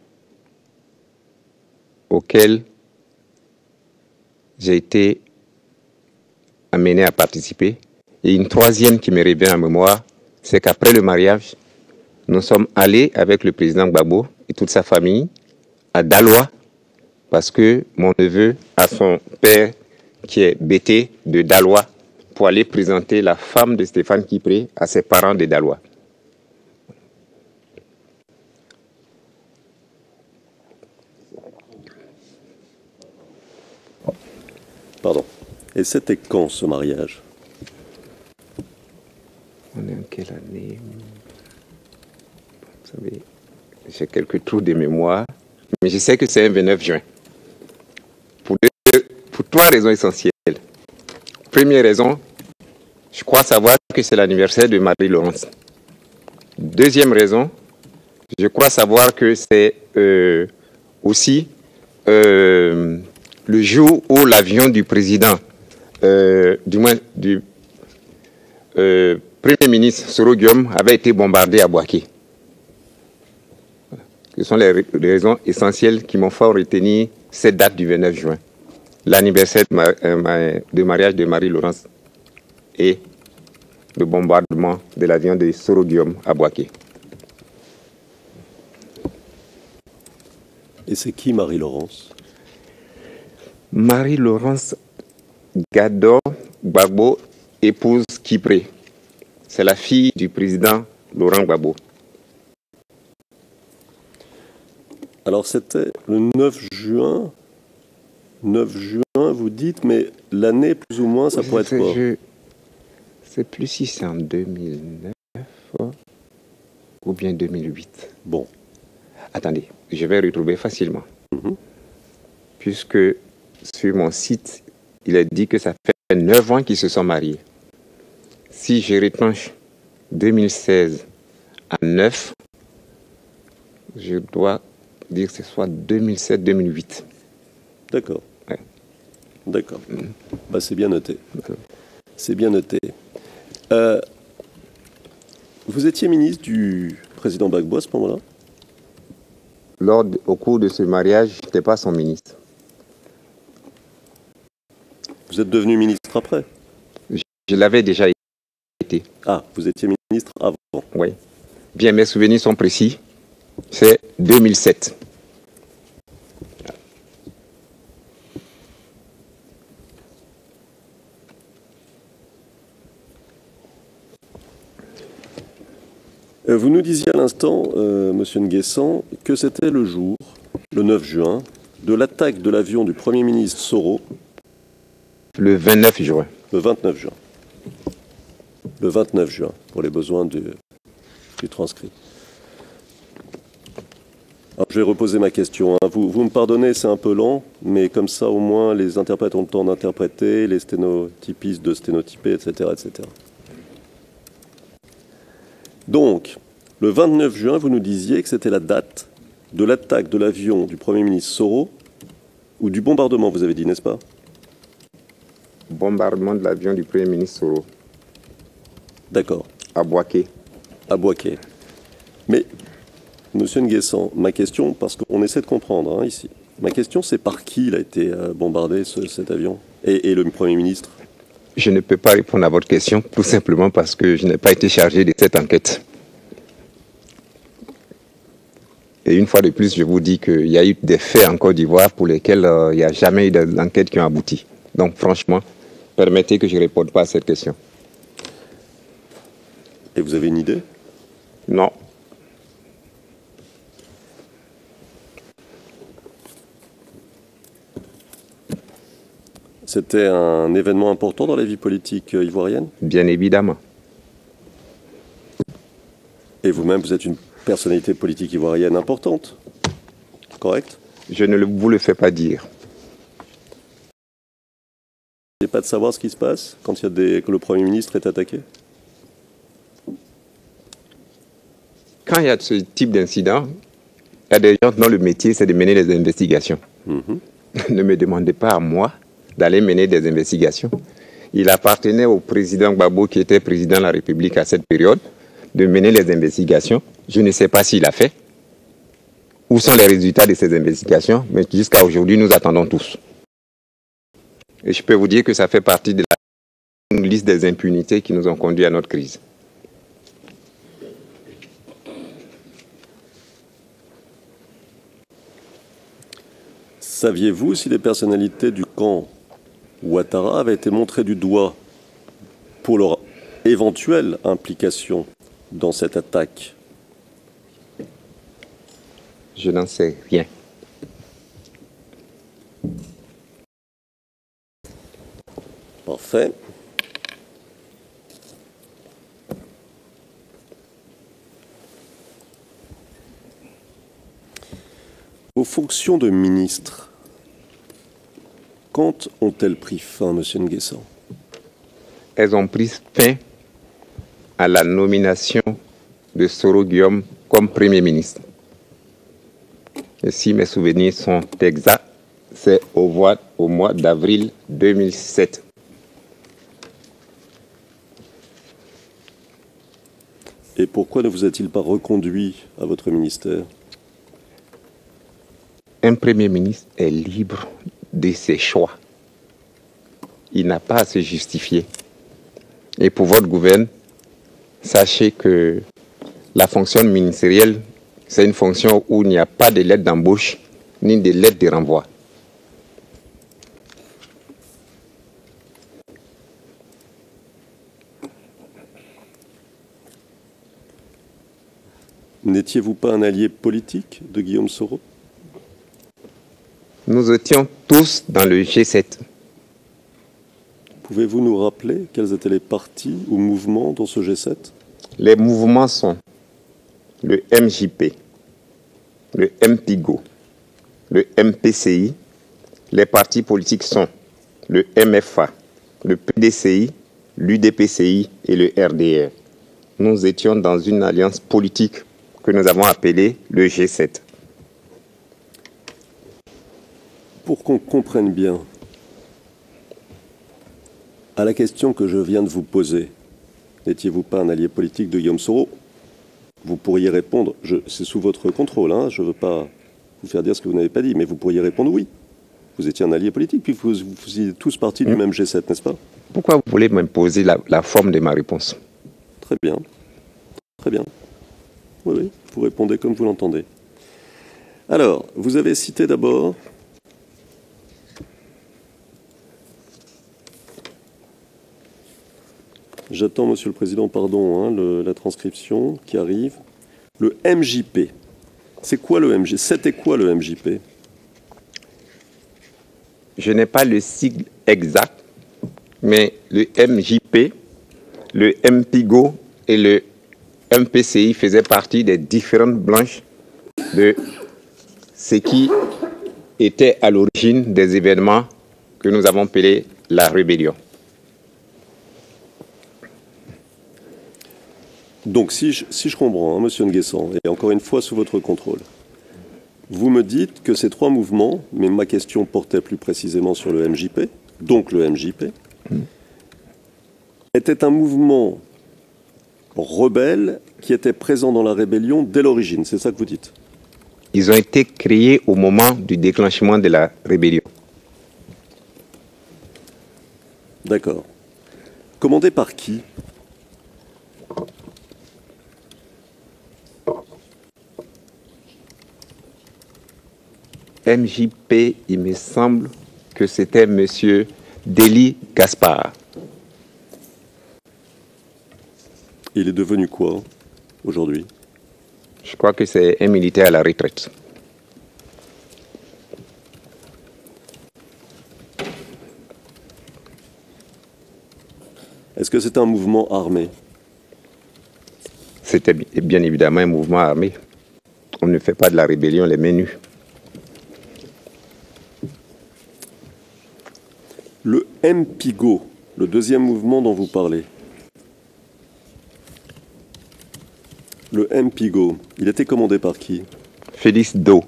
auxquelles j'ai été amené à participer Et une troisième qui me revient en mémoire, c'est qu'après le mariage, nous sommes allés avec le président Gbagbo et toute sa famille à Daloa, parce que mon neveu a son père qui est bêté de Daloa pour aller présenter la femme de Stéphane Kipré à ses parents de Daloa. Pardon. Et c'était quand ce mariage? On est en quelle année? Vous savez, j'ai quelques trous de mémoire, mais je sais que c'est un 29 juin. Pour trois raisons essentielles. Première raison, je crois savoir que c'est l'anniversaire de Marie-Laurence. Deuxième raison, je crois savoir que c'est aussi le jour où l'avion du président, du moins du Premier ministre Soro Guillaume, avait été bombardé à Bouaké. Ce sont les raisons essentielles qui m'ont fait retenir cette date du 29 juin. L'anniversaire de mariage de Marie-Laurence et le bombardement de l'avion de Soro Guillaume à Bouaké. Et c'est qui Marie-Laurence? Marie-Laurence Gador Gbagbo, épouse Kipré. C'est la fille du président Laurent Gbagbo. Alors c'était le 9 juin. 9 juin, vous dites, mais l'année plus ou moins, ça pourrait être quoi? Je ne sais plus si c'est en 2009 ou bien 2008. Bon. Attendez, je vais retrouver facilement. Puisque sur mon site, il est dit que ça fait 9 ans qu'ils se sont mariés. Si je retranche 2016 à 9, je dois dire que ce soit 2007-2008. D'accord. Ouais. D'accord. Bah, c'est bien noté. C'est bien noté. Vous étiez ministre du président Gbagbo à ce moment-là? Au cours de ce mariage, je n'étais pas son ministre. Vous êtes devenu ministre après? Je l'avais déjà été. Ah, vous étiez ministre avant? Oui. Bien, mes souvenirs sont précis. C'est 2007. Vous nous disiez à l'instant, Monsieur Nguessan, que c'était le jour, le 9 juin, de l'attaque de l'avion du Premier ministre Soro. Le 29 juin. Le 29 juin. Le 29 juin, pour les besoins du transcrit. Alors, je vais reposer ma question. Vous me pardonnez, c'est un peu lent, mais comme ça, au moins, les interprètes ont le temps d'interpréter, les sténotypistes de sténotyper, etc., etc. Donc, le 29 juin, vous nous disiez que c'était la date de l'attaque de l'avion du Premier ministre Soro, ou du bombardement, vous avez dit, n'est-ce pas? Bombardement de l'avion du Premier ministre Soro. D'accord. À Bouaké. À Bouaké. Mais, Monsieur Nguessan, ma question, parce qu'on essaie de comprendre ici, ma question c'est par qui il a été bombardé cet avion et le Premier ministre? Je ne peux pas répondre à votre question, tout simplement parce que je n'ai pas été chargé de cette enquête. Et une fois de plus, je vous dis qu'il y a eu des faits en Côte d'Ivoire pour lesquels il n'y a jamais eu d'enquête qui ont abouti. Donc franchement, permettez que je ne réponde pas à cette question. Et vous avez une idée? Non. C'était un événement important dans la vie politique ivoirienne? Bien évidemment. Et vous-même, vous êtes une personnalité politique ivoirienne importante, correct? Je ne vous le fais pas dire. Vous n'avez pas de savoir ce qui se passe quand que le Premier ministre est attaqué? Quand il y a ce type d'incident, il y a des gens dont le métier, c'est de mener des investigations. Ne me demandez pas à moi d'aller mener des investigations. Il appartenait au président Gbagbo, qui était président de la République à cette période, de mener les investigations. Je ne sais pas s'il a fait. Où sont les résultats de ces investigations? Mais jusqu'à aujourd'hui, nous attendons tous. Et je peux vous dire que ça fait partie de la une liste des impunités qui nous ont conduit à notre crise. Saviez-vous si les personnalités du camp Ouattara avaient été montrées du doigt pour leur éventuelle implication dans cette attaque? Je n'en sais rien. Parfait. Vos fonctions de ministre, quand ont-elles pris fin, Monsieur Nguessan? Elles ont pris fin à la nomination de Soro Guillaume comme Premier ministre. Et si mes souvenirs sont exacts, c'est au mois d'avril 2007. Et pourquoi ne vous a-t-il pas reconduit à votre ministère? Un Premier ministre est libre de ses choix. Il n'a pas à se justifier. Et pour votre gouverne, sachez que la fonction ministérielle, c'est une fonction où il n'y a pas de lettre d'embauche ni de lettre de renvoi. N'étiez-vous pas un allié politique de Guillaume Soro? Nous étions tous dans le G7. Pouvez-vous nous rappeler quels étaient les partis ou mouvements dans ce G7? Les mouvements sont le MJP, le MPIGO, le MPCI. Les partis politiques sont le MFA, le PDCI, l'UDPCI et le RDR. Nous étions dans une alliance politique que nous avons appelée le G7. Pour qu'on comprenne bien, à la question que je viens de vous poser, n'étiez-vous pas un allié politique de Guillaume Soro? Vous pourriez répondre, c'est sous votre contrôle, hein, je ne veux pas vous faire dire ce que vous n'avez pas dit, mais vous pourriez répondre oui. Vous étiez un allié politique, puis vous faisiez tous partie du même G7, n'est-ce pas? Pourquoi vous voulez m'imposer la forme de ma réponse? Très bien. Très bien. Oui, oui, vous répondez comme vous l'entendez. Alors, vous avez cité d'abord j'attends, Monsieur le Président, pardon, hein, la transcription qui arrive. Le MJP. C'est quoi le MJP? C'était quoi le MJP? Je n'ai pas le sigle exact, mais le MJP, le MPIGO et le MPCI faisaient partie des différentes branches de ce qui était à l'origine des événements que nous avons appelés la rébellion. Donc, si je comprends, hein, Monsieur Nguessan, et encore une fois sous votre contrôle, vous me dites que ces trois mouvements, mais ma question portait plus précisément sur le MJP, donc le MJP, était un mouvement rebelle qui était présent dans la rébellion dès l'origine, c'est ça que vous dites? Ils ont été créés au moment du déclenchement de la rébellion. D'accord. Commandé par qui? MJP, il me semble que c'était M. Déli Gaspard. Il est devenu quoi aujourd'hui? Je crois que c'est un militaire à la retraite. Est-ce que c'est un mouvement armé? C'était bien évidemment un mouvement armé. On ne fait pas de la rébellion les mains nues. Le MPIGO, le deuxième mouvement dont vous parlez. Le MPIGO, il était commandé par qui? Félix Do.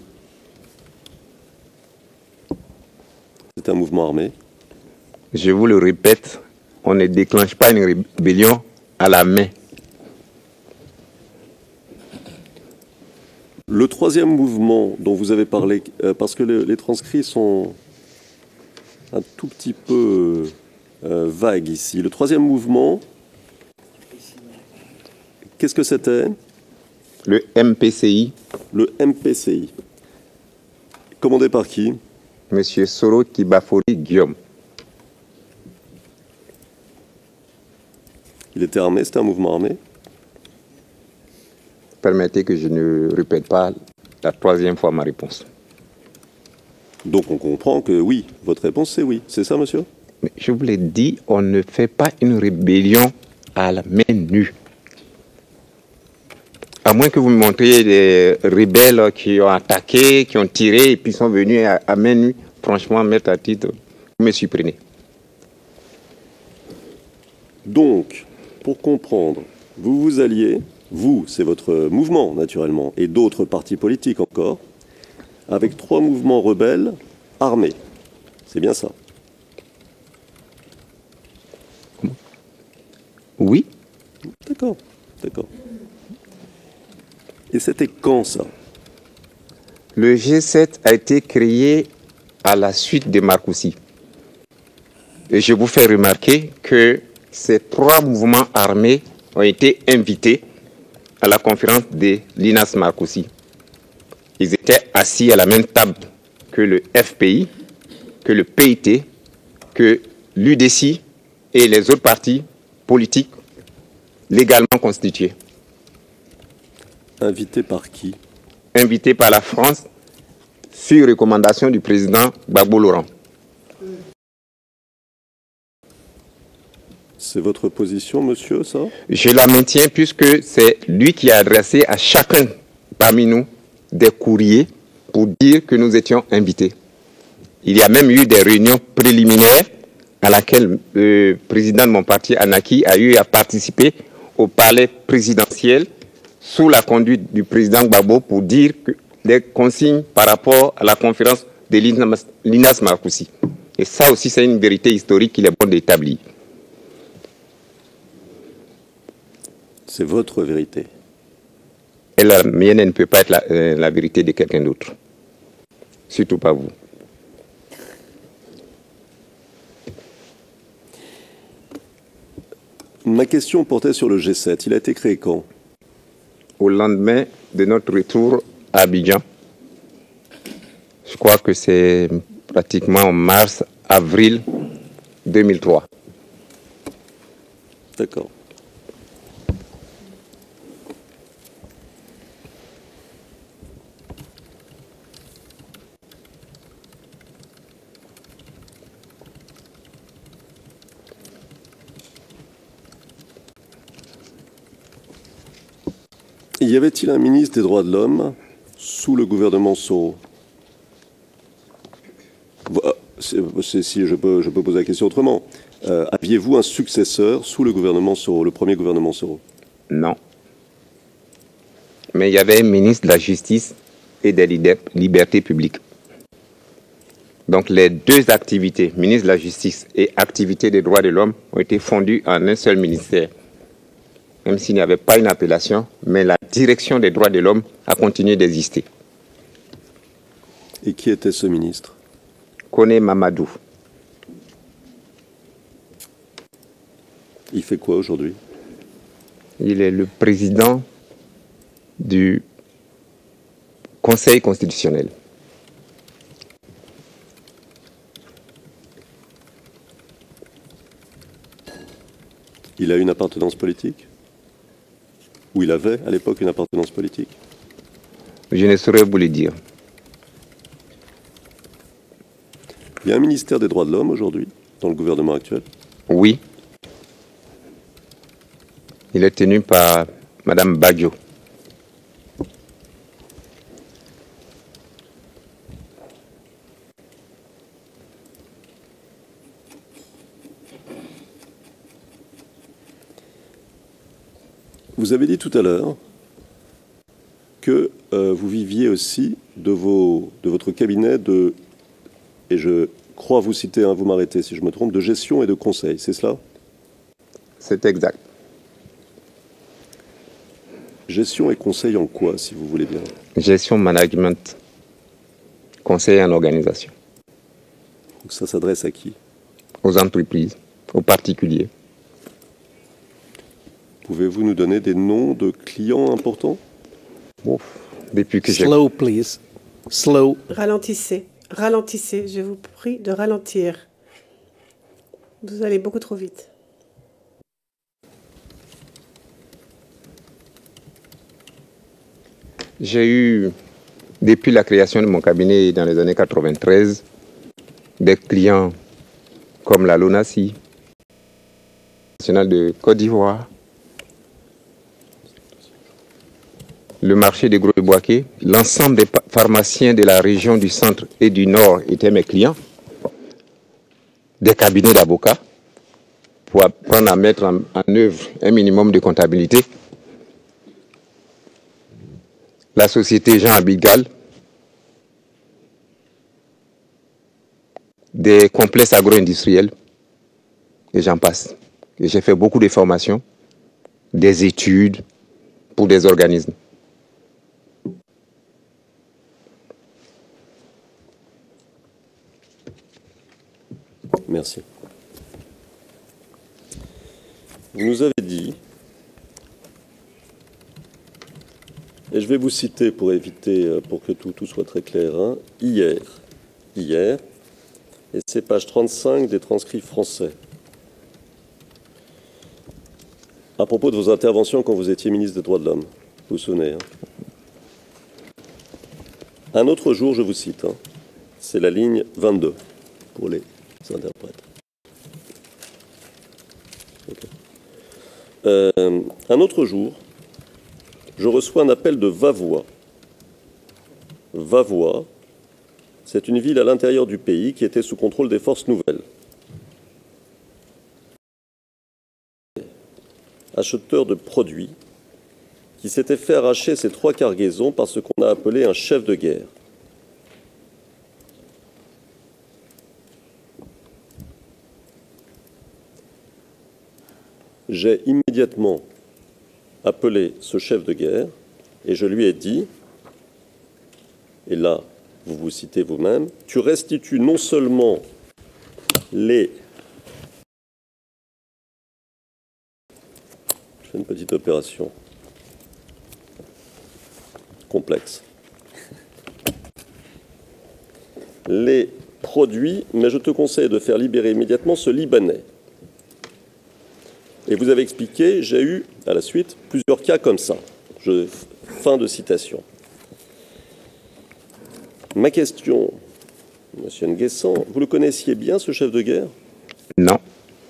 C'est un mouvement armé. Je vous le répète, on ne déclenche pas une rébellion à la main. Le troisième mouvement dont vous avez parlé, parce que les transcrits sont un tout petit peu vague ici. Le troisième mouvement, qu'est-ce que c'était? Le MPCI. Le MPCI. Commandé par qui? Monsieur Soro Kibafori Guillaume. Il était armé, c'était un mouvement armé? Permettez que je ne répète pas la troisième fois ma réponse. Donc on comprend que oui, votre réponse c'est oui. C'est ça, monsieur? Mais je vous l'ai dit, on ne fait pas une rébellion à la main nue. À moins que vous me montriez des rebelles qui ont attaqué, qui ont tiré et puis sont venus à main nue. Franchement, mettre à titre, vous me surprenez. Donc, pour comprendre, vous vous alliez, vous, c'est votre mouvement naturellement, et d'autres partis politiques encore, avec 3 mouvements rebelles armés. C'est bien ça? Oui. D'accord, d'accord. Et c'était quand ça? Le G7 a été créé à la suite de Marcoussis. Et je vous fais remarquer que ces 3 mouvements armés ont été invités à la conférence de Linas Marcoussis. Ils étaient assis à la même table que le FPI, que le PIT, que l'UDC et les autres partis politiques légalement constitués. Invité par qui? Invité par la France sur recommandation du président Gbagbo Laurent. C'est votre position, monsieur, ça? Je la maintiens puisque c'est lui qui a adressé à chacun parmi nous des courriers pour dire que nous étions invités. Il y a même eu des réunions préliminaires à laquelle le président de mon parti, Anaki, a eu à participer au palais présidentiel sous la conduite du président Gbagbo pour dire que des consignes par rapport à la conférence de Linas Marcoussis. Et ça aussi, c'est une vérité historique qu'il est bon d'établir. C'est votre vérité. Et la mienne, elle ne peut pas être la vérité de quelqu'un d'autre. Surtout pas vous. Ma question portait sur le G7. Il a été créé quand? Au lendemain de notre retour à Abidjan. Je crois que c'est pratiquement en mars, avril 2003. D'accord. Y avait-il un ministre des Droits de l'Homme sous le gouvernement Soro? Si je peux poser la question autrement. Aviez-vous un successeur sous le gouvernement Soro, le premier gouvernement Soro? Non. Mais il y avait un ministre de la Justice et des libertés publiques. Donc les 2 activités, ministre de la Justice et activité des droits de l'homme, ont été fondues en un seul ministère. Même s'il n'y avait pas une appellation, mais la direction des droits de l'homme a continué d'exister. Et qui était ce ministre? Koné Mamadou. Il fait quoi aujourd'hui? Il est le président du Conseil constitutionnel. Il a une appartenance politique? Ou il avait à l'époque une appartenance politique? Je ne saurais vous le dire. Il y a un ministère des droits de l'homme aujourd'hui, dans le gouvernement actuel? Oui. Il est tenu par Madame Badjo. Vous avez dit tout à l'heure que vous viviez aussi de votre cabinet de, et je crois vous citer, vous m'arrêtez si je me trompe, de gestion et de conseil, c'est cela? C'est exact. Gestion et conseil en quoi, si vous voulez bien? Gestion, management, conseil en organisation. Donc ça s'adresse à qui? Aux entreprises. aux particuliers. Pouvez-vous nous donner des noms de clients importants? Bon, depuis que j'ai... Slow, please. Slow. Ralentissez. Ralentissez. Je vous prie de ralentir. Vous allez beaucoup trop vite. J'ai eu, depuis la création de mon cabinet dans les années 93, des clients comme la LONASI, nationale de Côte d'Ivoire, le marché des Gros Boisquet, l'ensemble des pharmaciens de la région du centre et du nord étaient mes clients, des cabinets d'avocats pour apprendre à mettre en œuvre un minimum de comptabilité, la société Jean Abigal, des complexes agro-industriels, et j'en passe. Et j'ai fait beaucoup de formations, des études pour des organismes. Merci. Vous nous avez dit, et je vais vous citer pour éviter, pour que tout soit très clair, hein, hier, et c'est page 35 des transcrits français, à propos de vos interventions quand vous étiez ministre des Droits de l'Homme, vous vous souvenez, hein. Un autre jour, je vous cite, hein, c'est la ligne 22 pour les interprètes. Okay. Un autre jour, je reçois un appel de Vavois. Vavois, c'est une ville à l'intérieur du pays qui était sous contrôle des forces nouvelles. Acheteur de produits qui s'était fait arracher ses 3 cargaisons par ce qu'on a appelé un chef de guerre. J'ai immédiatement appelé ce chef de guerre et je lui ai dit, et là, vous vous citez vous-même, tu restitues non seulement les... Je fais une petite opération complexe. Les produits, mais je te conseille de faire libérer immédiatement ce Libanais. Et vous avez expliqué, j'ai eu, à la suite, plusieurs cas comme ça. Fin de citation. Ma question, Monsieur Nguessan, vous le connaissiez bien, ce chef de guerre? Non.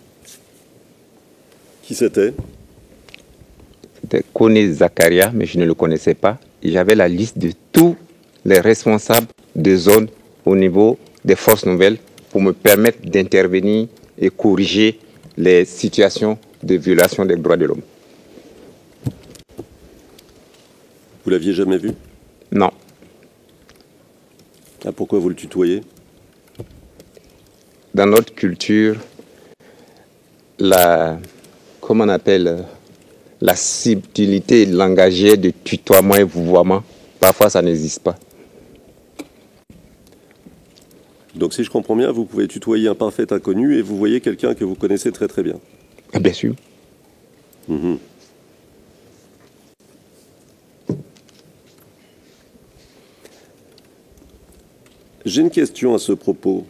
Qui c'était? C'était Koné Zakaria, mais je ne le connaissais pas. Et j'avais la liste de tous les responsables de zone au niveau des forces nouvelles pour me permettre d'intervenir et corriger les situations de violation des droits de l'homme. Vous l'aviez jamais vu? Non. Ah, pourquoi vous le tutoyez? Dans notre culture, comment on appelle, la subtilité langagière de tutoiement et vouvoiement, parfois ça n'existe pas. Donc si je comprends bien, vous pouvez tutoyer un parfait inconnu et vous voyez quelqu'un que vous connaissez très très bien. Bien sûr. Mmh. J'ai une question à ce propos.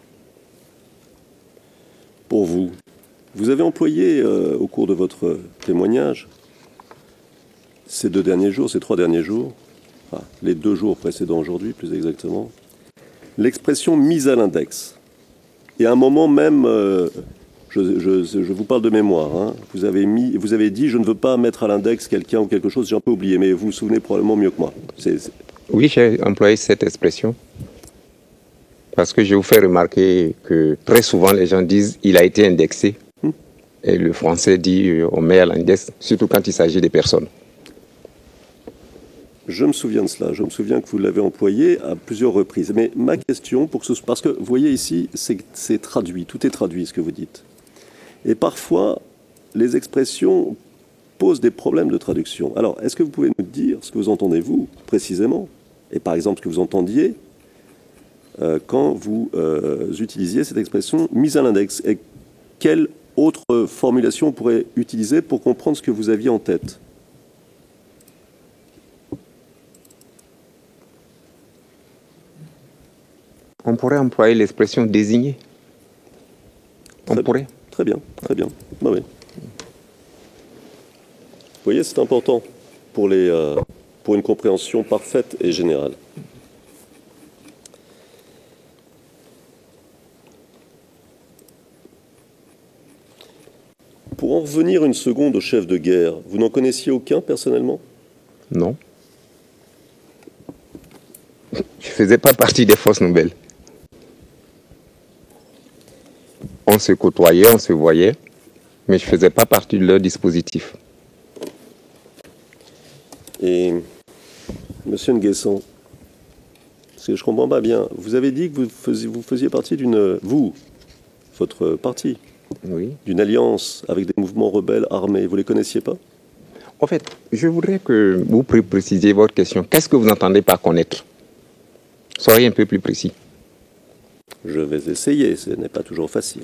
Pour vous, vous avez employé au cours de votre témoignage, ces 3 derniers jours, enfin, les 2 jours précédents aujourd'hui plus exactement, l'expression mise à l'index. Et à un moment même, je vous parle de mémoire, hein, vous avez dit je ne veux pas mettre à l'index quelqu'un ou quelque chose, j'ai un peu oublié, mais vous vous souvenez probablement mieux que moi. Oui, j'ai employé cette expression. Parce que je vous fais remarquer que très souvent les gens disent il a été indexé. Et le français dit on met à l'index, surtout quand il s'agit des personnes. Je me souviens de cela, je me souviens que vous l'avez employé à plusieurs reprises. Mais ma question, parce que vous voyez ici, c'est traduit, tout est traduit ce que vous dites. Et parfois, les expressions posent des problèmes de traduction. Alors, est-ce que vous pouvez nous dire ce que vous entendez, vous, précisément? Et par exemple, ce que vous entendiez quand vous utilisiez cette expression mise à l'index. Et quelle autre formulation on pourrait utiliser pour comprendre ce que vous aviez en tête? On pourrait employer l'expression désigner. On pourrait. Très bien, très bien. Bah oui. Vous voyez, c'est important pour une compréhension parfaite et générale. Pour en revenir une seconde au chef de guerre, vous n'en connaissiez aucun personnellement? Non. Je ne faisais pas partie des forces nouvelles. On se côtoyait, on se voyait, mais je ne faisais pas partie de leur dispositif. Et Monsieur Nguessan, parce que je ne comprends pas bien, vous avez dit que vous faisiez partie votre parti, Oui. d'une alliance avec des mouvements rebelles armés. Vous ne les connaissiez pas? En fait, je voudrais que vous précisiez votre question. Qu'est-ce que vous entendez par connaître? Soyez un peu plus précis. Je vais essayer, ce n'est pas toujours facile.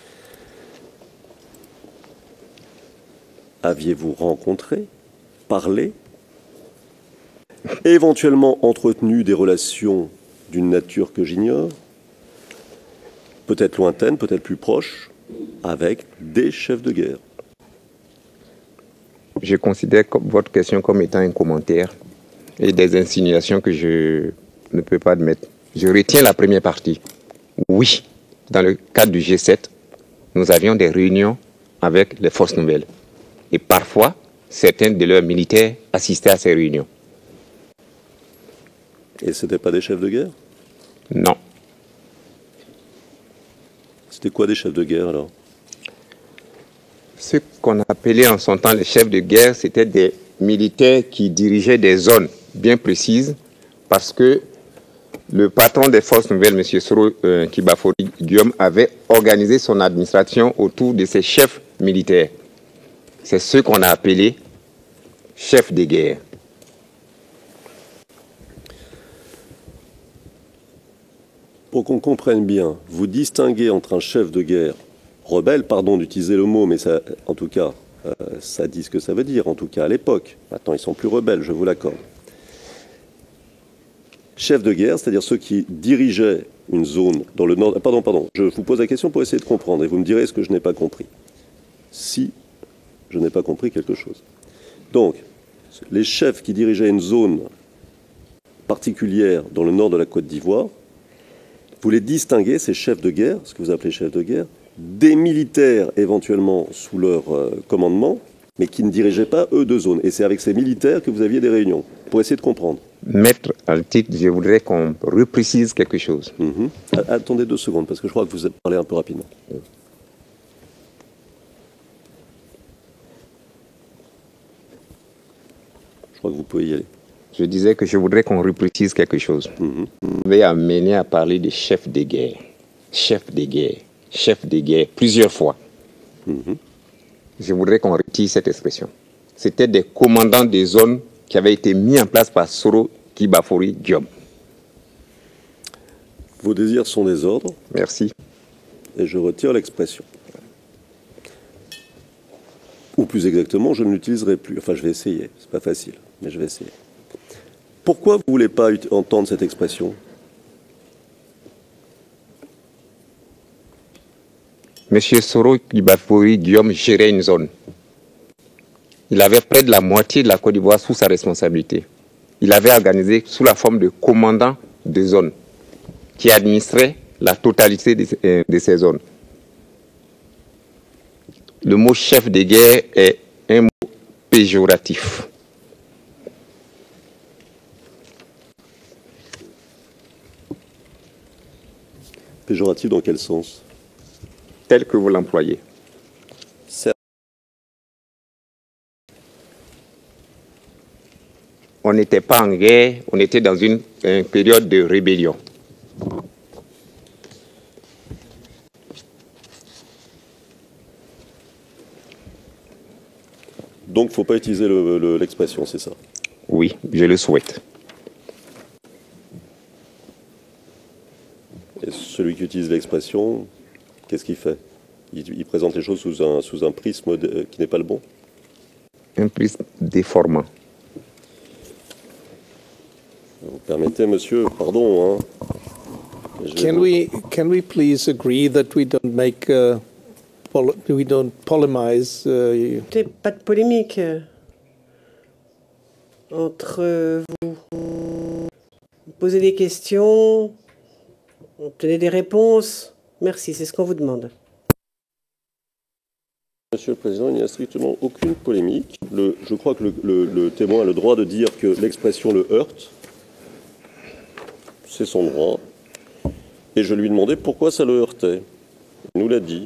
Aviez-vous rencontré, parlé, éventuellement entretenu des relations d'une nature que j'ignore, peut-être lointaine, peut-être plus proche, avec des chefs de guerre? Je considère votre question comme étant un commentaire et des insinuations que je ne peux pas admettre. Je retiens la première partie. Oui, dans le cadre du G7, nous avions des réunions avec les forces nouvelles. Et parfois, certains de leurs militaires assistaient à ces réunions. Et ce n'étaient pas des chefs de guerre? Non. C'était quoi des chefs de guerre alors? Ce qu'on appelait en son temps les chefs de guerre, c'était des militaires qui dirigeaient des zones bien précises parce que le patron des forces nouvelles, M. Soro Kibafori Guillaume, avait organisé son administration autour de ses chefs militaires. C'est ce qu'on a appelé chefs de guerre. Pour qu'on comprenne bien, vous distinguez entre un chef de guerre rebelle, pardon d'utiliser le mot, mais ça, en tout cas, ça dit ce que ça veut dire, en tout cas à l'époque. Maintenant, ils sont plus rebelles, je vous l'accorde. Chef de guerre, c'est-à-dire ceux qui dirigeaient une zone dans le nord... Pardon, je vous pose la question pour essayer de comprendre, et vous me direz ce que je n'ai pas compris. Si je n'ai pas compris quelque chose. Donc, les chefs qui dirigeaient une zone particulière dans le nord de la Côte d'Ivoire, vous les distinguez, ces chefs de guerre, ce que vous appelez chefs de guerre, des militaires éventuellement sous leur commandement, mais qui ne dirigeaient pas, eux, de zone. Et c'est avec ces militaires que vous aviez des réunions, pour essayer de comprendre. Maître Altit, je voudrais qu'on reprécise quelque chose. Attendez 2 secondes, parce que je crois que vous avez parlé un peu rapidement. Je crois que vous pouvez y aller. Je disais que je voudrais qu'on reprécise quelque chose. Vous m'avez amené à parler de chef de guerre. Chef de guerre. Chef de guerre, plusieurs fois. Je voudrais qu'on retire cette expression. C'était des commandants des zones qui avaient été mis en place par Soro Kibafori Diop. Vos désirs sont des ordres. Merci. Et je retire l'expression. Ou plus exactement, je ne l'utiliserai plus. Enfin, je vais essayer. C'est pas facile, mais je vais essayer. Pourquoi vous ne voulez pas entendre cette expression? Monsieur Soro Kibafori Guillaume gérait une zone. Il avait près de la moitié de la Côte d'Ivoire sous sa responsabilité. Il avait organisé sous la forme de commandant de zone qui administrait la totalité de ces zones. Le mot chef de guerre est un mot péjoratif. Péjoratif dans quel sens? Tel que vous l'employez. On n'était pas en guerre, on était dans une période de rébellion. Donc, il ne faut pas utiliser l'expression, c'est ça? Oui, je le souhaite. Et celui qui utilise l'expression, qu'est-ce qu'il fait? Il présente les choses sous un prisme qui n'est pas le bon. Un prisme déformant. Vous permettez, monsieur, pardon. Hein, Can we please agree that we don't make we don't polemize? Pas de polémique entre vous. Vous posez des questions, obtenez des réponses. Merci, c'est ce qu'on vous demande. Monsieur le Président, il n'y a strictement aucune polémique. Je crois que le témoin a le droit de dire que l'expression le heurte. C'est son droit. Et je lui demandais pourquoi ça le heurtait. Il nous l'a dit.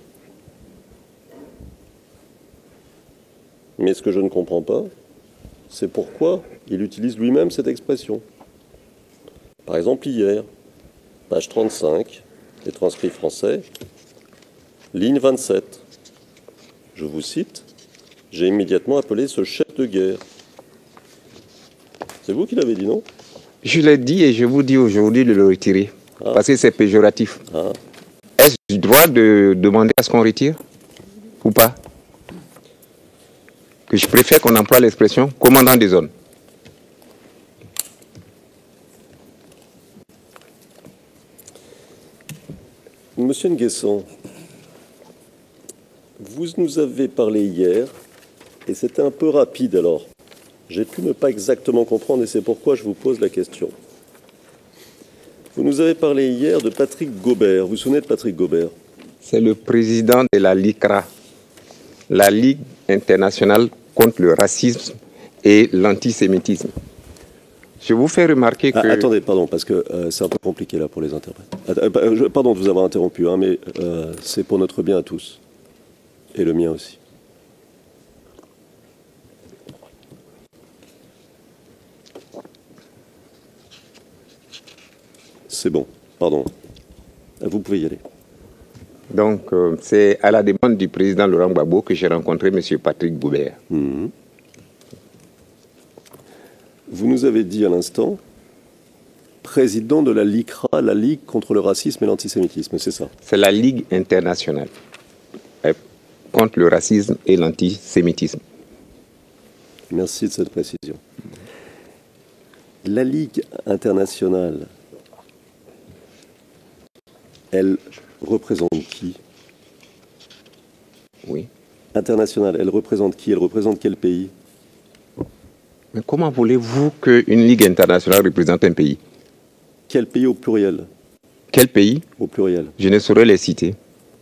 Mais ce que je ne comprends pas, c'est pourquoi il utilise lui-même cette expression. Par exemple, hier, page 35, des transcrits français, ligne 27. Je vous cite, « J'ai immédiatement appelé ce chef de guerre ». C'est vous qui l'avez dit, non? Je l'ai dit et je vous dis aujourd'hui de le retirer. Parce que c'est péjoratif. Est-ce du droit de demander à ce qu'on retire ou pas? Que je préfère qu'on emploie l'expression commandant des zones. Monsieur Nguessan, vous nous avez parlé hier, et c'était un peu rapide alors. J'ai pu ne pas exactement comprendre, et c'est pourquoi je vous pose la question. Vous nous avez parlé hier de Patrick Gaubert. Vous vous souvenez de Patrick Gaubert? C'est le président de la LICRA, la Ligue internationale contre le racisme et l'antisémitisme. Je vous fais remarquer que... Attendez, pardon, parce que c'est un peu compliqué là pour les interprètes. Pardon de vous avoir interrompu, hein, mais c'est pour notre bien à tous. Et le mien aussi. C'est bon, pardon. Vous pouvez y aller. Donc, c'est à la demande du président Laurent Gbagbo que j'ai rencontré M. Patrick Gaubert. Mmh. Vous nous avez dit à l'instant, président de la LICRA, la Ligue contre le racisme et l'antisémitisme, c'est ça? C'est la Ligue internationale contre le racisme et l'antisémitisme. Merci de cette précision. La Ligue internationale, elle représente qui? Oui. Internationale, elle représente qui? Elle représente quel pays? Mais comment voulez-vous qu'une Ligue internationale représente un pays? Quel pays au pluriel? Quel pays? Au pluriel. Je ne saurais les citer.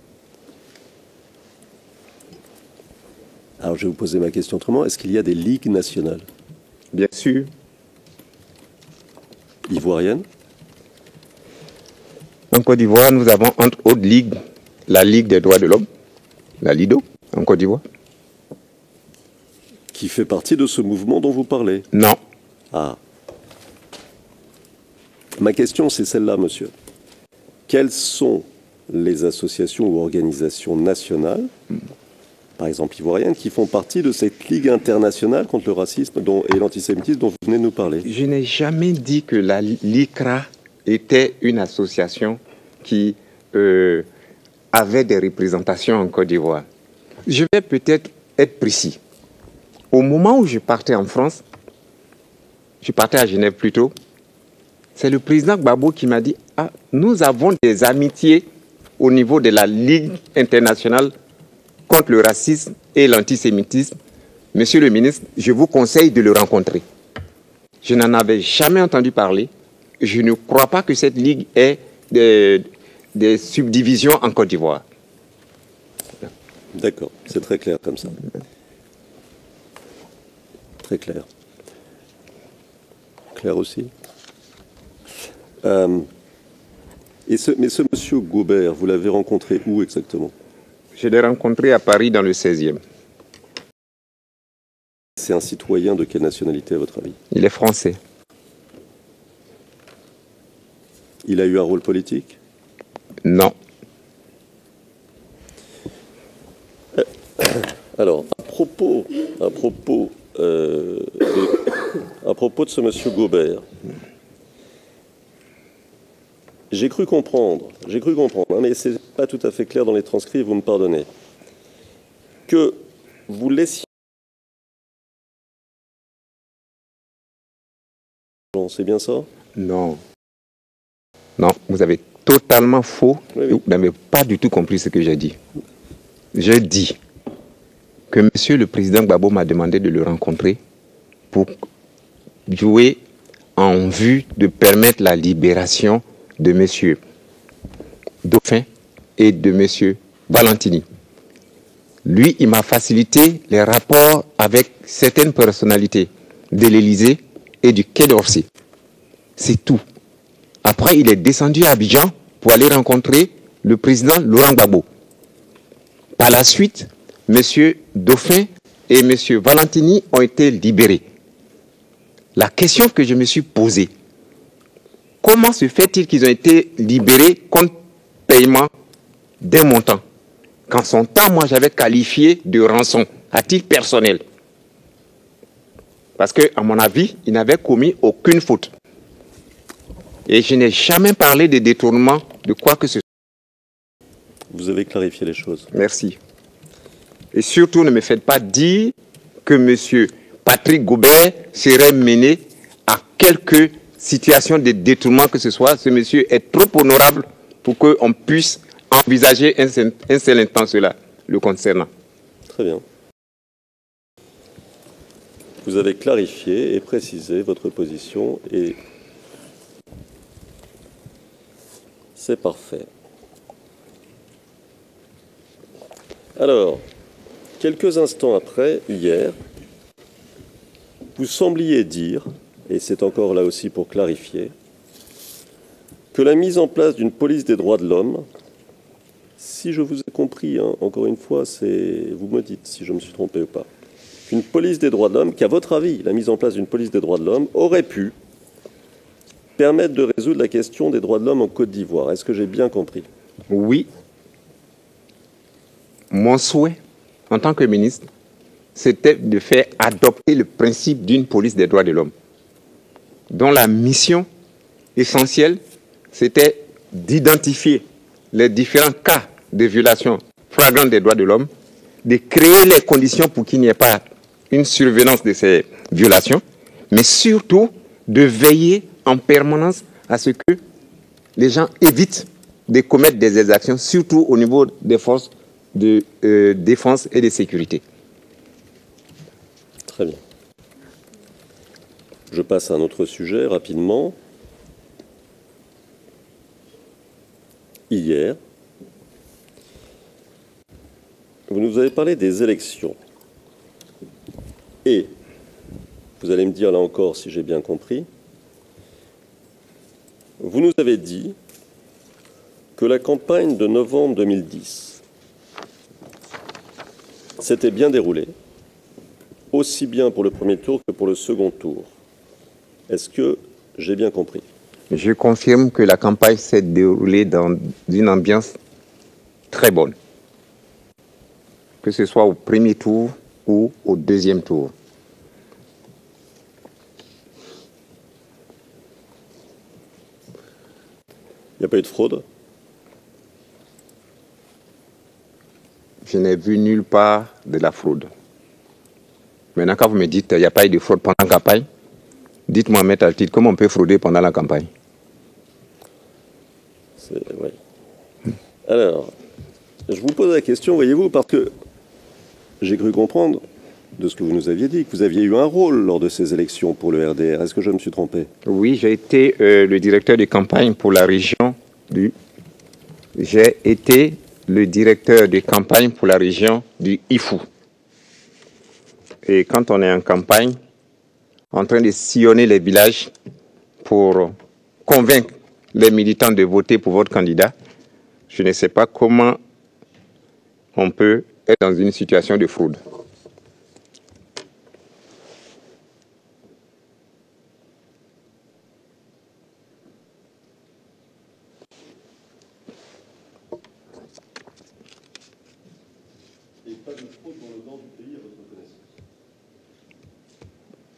Alors je vais vous poser ma question autrement. Est-ce qu'il y a des ligues nationales? Bien sûr. Ivoiriennes? En Côte d'Ivoire, nous avons entre autres ligues la Ligue des droits de l'homme, la LIDO, en Côte d'Ivoire. Qui fait partie de ce mouvement dont vous parlez? Non. Ah. Ma question, c'est celle-là, monsieur. Quelles sont les associations ou organisations nationales, par exemple ivoiriennes, qui font partie de cette Ligue internationale contre le racisme et l'antisémitisme dont vous venez de nous parler? Je n'ai jamais dit que la LICRA était une association qui avait des représentations en Côte d'Ivoire. Je vais peut-être être précis. Au moment où je partais en France, je partais à Genève plutôt, c'est le président Gbagbo qui m'a dit « Ah, nous avons des amitiés au niveau de la Ligue internationale contre le racisme et l'antisémitisme. Monsieur le ministre, je vous conseille de le rencontrer. » Je n'en avais jamais entendu parler. Je ne crois pas que cette ligue ait des subdivisions en Côte d'Ivoire. D'accord, c'est très clair comme ça. Très clair. Clair aussi. Mais ce monsieur Gaubert, vous l'avez rencontré où exactement? Je l'ai rencontré à Paris dans le 16e. C'est un citoyen de quelle nationalité à votre avis? Il est français. Il a eu un rôle politique? Non. Alors, à propos de ce monsieur Gaubert, J'ai cru comprendre, hein, mais ce n'est pas tout à fait clair dans les transcrits, vous me pardonnez, que vous laissiez... C'est bien ça? Non. Non, vous avez totalement faux. Oui, oui. Vous n'avez pas du tout compris ce que j'ai dit. J'ai dit que Monsieur le Président Gbagbo m'a demandé de le rencontrer pour jouer en vue de permettre la libération de Monsieur Dauphin et de Monsieur Valentini. Lui, il m'a facilité les rapports avec certaines personnalités de l'Élysée et du Quai d'Orsay. C'est tout. Après, il est descendu à Abidjan pour aller rencontrer le président Laurent Gbagbo. Par la suite, M. Dauphin et M. Valentini ont été libérés. La question que je me suis posée, comment se fait-il qu'ils ont été libérés contre paiement d'un montant? Qu'en son temps, moi, j'avais qualifié de rançon à titre personnel. Parce qu'à mon avis, ils n'avaient commis aucune faute. Et je n'ai jamais parlé de détournement de quoi que ce soit. Vous avez clarifié les choses. Merci. Et surtout, ne me faites pas dire que M. Patrick Goubert serait mené à quelque situation de détournement que ce soit. Ce monsieur est trop honorable pour qu'on puisse envisager un seul instant cela le concernant. Très bien. Vous avez clarifié et précisé votre position et c'est parfait. Alors, quelques instants après, hier, vous sembliez dire, et c'est encore là aussi pour clarifier, que la mise en place d'une police des droits de l'homme, si je vous ai compris, hein, encore une fois, vous me dites si je me suis trompé ou pas, une police des droits de l'homme, qu'à votre avis, la mise en place d'une police des droits de l'homme aurait pu permettre de résoudre la question des droits de l'homme en Côte d'Ivoire. Est-ce que j'ai bien compris? Oui. Mon souhait, en tant que ministre, c'était de faire adopter le principe d'une police des droits de l'homme, dont la mission essentielle, c'était d'identifier les différents cas de violation flagrante des droits de l'homme, de créer les conditions pour qu'il n'y ait pas une survenance de ces violations, mais surtout de veiller en permanence à ce que les gens évitent de commettre des exactions, surtout au niveau des forces de défense et de sécurité. Très bien. Je passe à un autre sujet rapidement. Hier, vous nous avez parlé des élections. Et, vous allez me dire là encore si j'ai bien compris, vous nous avez dit que la campagne de novembre 2010 s'était bien déroulée, aussi bien pour le premier tour que pour le second tour. Est-ce que j'ai bien compris? Je confirme que la campagne s'est déroulée dans une ambiance très bonne, que ce soit au premier tour ou au deuxième tour. Il n'y a pas eu de fraude? Je n'ai vu nulle part de la fraude. Maintenant, quand vous me dites qu'il n'y a pas eu de fraude pendant la campagne, dites-moi, Maître Altid, comment on peut frauder pendant la campagne? Ouais. Alors, je vous pose la question, voyez-vous, parce que j'ai cru comprendre de ce que vous nous aviez dit, que vous aviez eu un rôle lors de ces élections pour le RDR. Est-ce que je me suis trompé? Oui, j'ai été le directeur de campagne pour la région du... J'ai été le directeur de campagne pour la région du Ifou. Et quand on est en campagne, en train de sillonner les villages pour convaincre les militants de voter pour votre candidat, je ne sais pas comment on peut être dans une situation de fraude.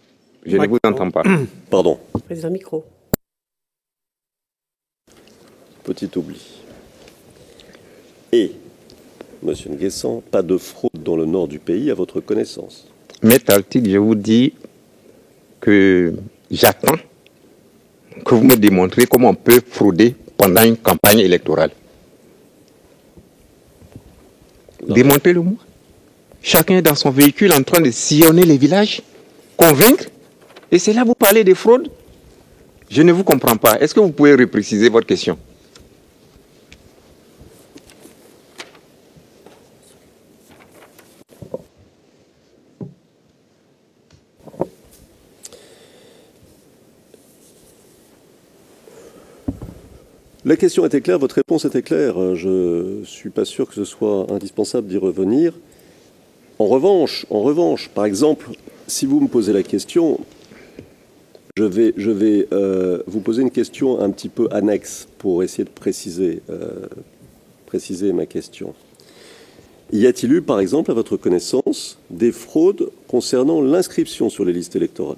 Je ne vous entends pas. Pardon. Président micro. petit oubli. Et, Monsieur Nguessan, pas de fraude dans le nord du pays à votre connaissance. Maître Altit, je vous dis que j'attends que vous me démontrez comment on peut frauder pendant une campagne électorale. Démontrez-le-moi. Chacun est dans son véhicule en train de sillonner les villages, convaincre, et c'est là que vous parlez de fraude. Je ne vous comprends pas. Est-ce que vous pouvez repréciser votre question? La question était claire, votre réponse était claire. Je ne suis pas sûr que ce soit indispensable d'y revenir. En revanche, par exemple, si vous me posez la question, je vais vous poser une question un petit peu annexe pour essayer de préciser ma question. Y a-t-il eu, par exemple, à votre connaissance, des fraudes concernant l'inscription sur les listes électorales?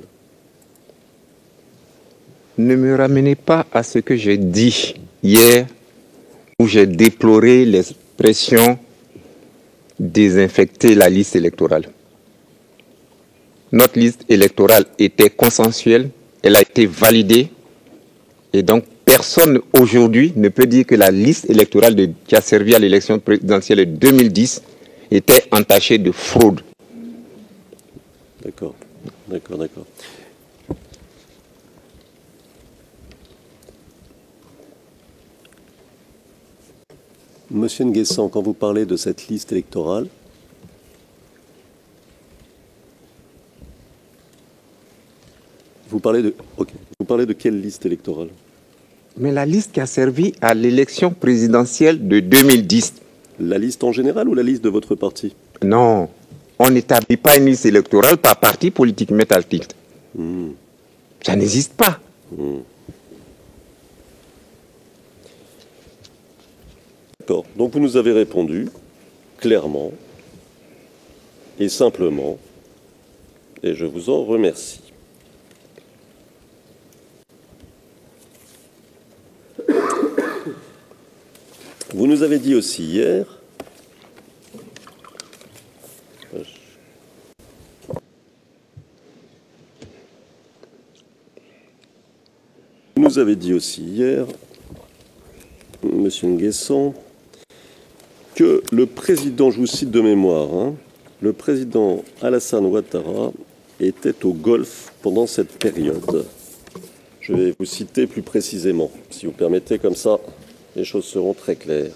Ne me ramenez pas à ce que j'ai dit hier, où j'ai déploré l'expression désinfecter la liste électorale. Notre liste électorale était consensuelle, elle a été validée, et donc personne aujourd'hui ne peut dire que la liste électorale qui a servi à l'élection présidentielle de 2010 était entachée de fraude. D'accord. Monsieur Nguessan, quand vous parlez de cette liste électorale, vous parlez de quelle liste électorale? Mais la liste qui a servi à l'élection présidentielle de 2010. La liste en général ou la liste de votre parti? Non, on n'établit pas une liste électorale par parti politique métaltique. Ça n'existe pas. D'accord. Donc vous nous avez répondu clairement et simplement, et je vous en remercie. Vous nous avez dit aussi hier, Monsieur Nguessan, que le président, je vous cite de mémoire, le président Alassane Ouattara était au Golfe pendant cette période. Je vais vous citer plus précisément, si vous permettez, comme ça, les choses seront très claires.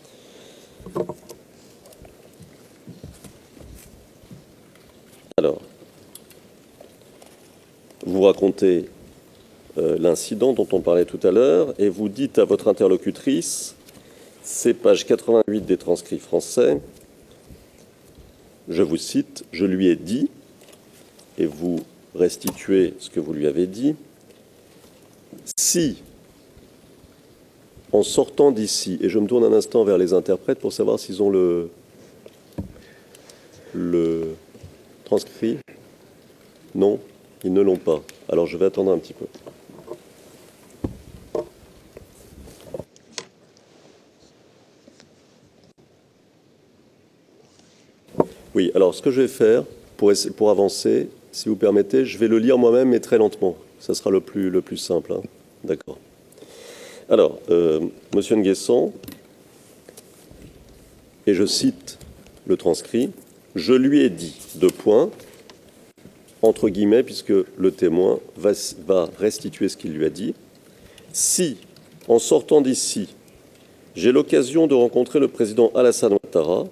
Alors, vous racontez l'incident dont on parlait tout à l'heure, et vous dites à votre interlocutrice, c'est page 88 des transcrits français, je vous cite, je lui ai dit, et vous restituez ce que vous lui avez dit, si, en sortant d'ici, et je me tourne un instant vers les interprètes pour savoir s'ils ont le transcrit, non, ils ne l'ont pas. Alors je vais attendre un petit peu. Oui, alors ce que je vais faire, pour avancer, si vous permettez, je vais le lire moi-même, mais très lentement. Ça sera le plus simple. D'accord. Alors, Monsieur Nguessan, et je cite le transcrit, « Je lui ai dit, entre guillemets, puisque le témoin va restituer ce qu'il lui a dit, si, en sortant d'ici, j'ai l'occasion de rencontrer le président Alassane Ouattara,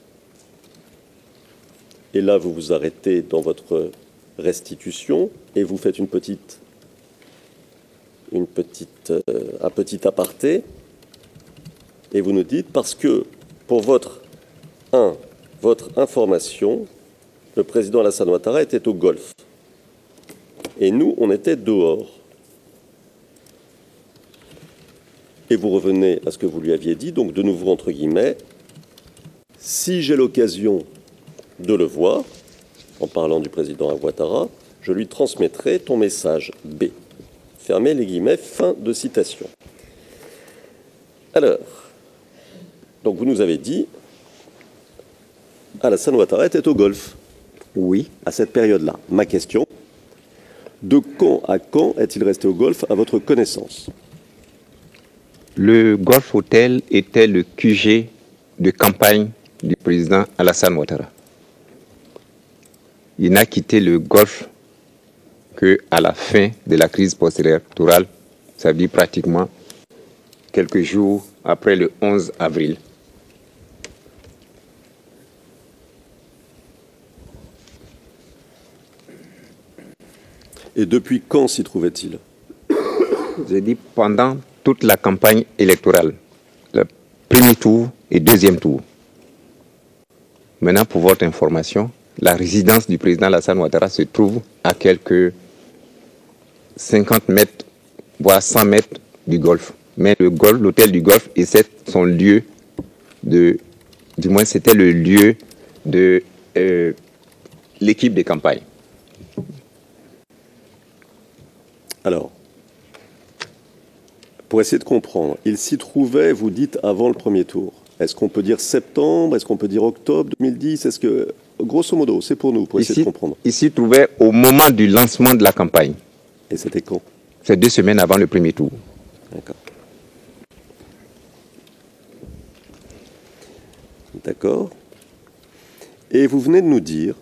et là, vous vous arrêtez dans votre restitution et vous faites un petit aparté et vous nous dites, parce que pour votre information, le président Alassane Ouattara était au Golfe et nous, on était dehors. Et vous revenez à ce que vous lui aviez dit, donc de nouveau entre guillemets, si j'ai l'occasion de le voir, en parlant du président Ouattara, je lui transmettrai ton message B. Fermez les guillemets, fin de citation. Alors, donc vous nous avez dit, Alassane Ouattara était au Golfe. Oui. À cette période-là. Ma question, de quand à quand est-il resté au Golfe à votre connaissance? Le Golf Hotel était le QG de campagne du président Alassane Ouattara. Il n'a quitté le Golfe qu'à la fin de la crise post-électorale, ça veut dire pratiquement quelques jours après le 11 avril. Et depuis quand s'y trouvait-il? J'ai dit pendant toute la campagne électorale, le premier tour et deuxième tour. Maintenant, pour votre information, la résidence du président Alassane Ouattara se trouve à quelques 50 mètres, voire 100 mètres du Golfe. Mais le Golfe, l'hôtel du Golfe, et c'est son lieu de, du moins c'était le lieu de l'équipe de campagne. Alors, pour essayer de comprendre, il s'y trouvait, vous dites, avant le premier tour. Est-ce qu'on peut dire septembre? Est-ce qu'on peut dire octobre 2010? Est-ce que, grosso modo, c'est pour nous, pour essayer de comprendre. Il s'y trouvait au moment du lancement de la campagne. Et c'était quand? C'est 2 semaines avant le premier tour. D'accord. D'accord. Et vous venez de nous dire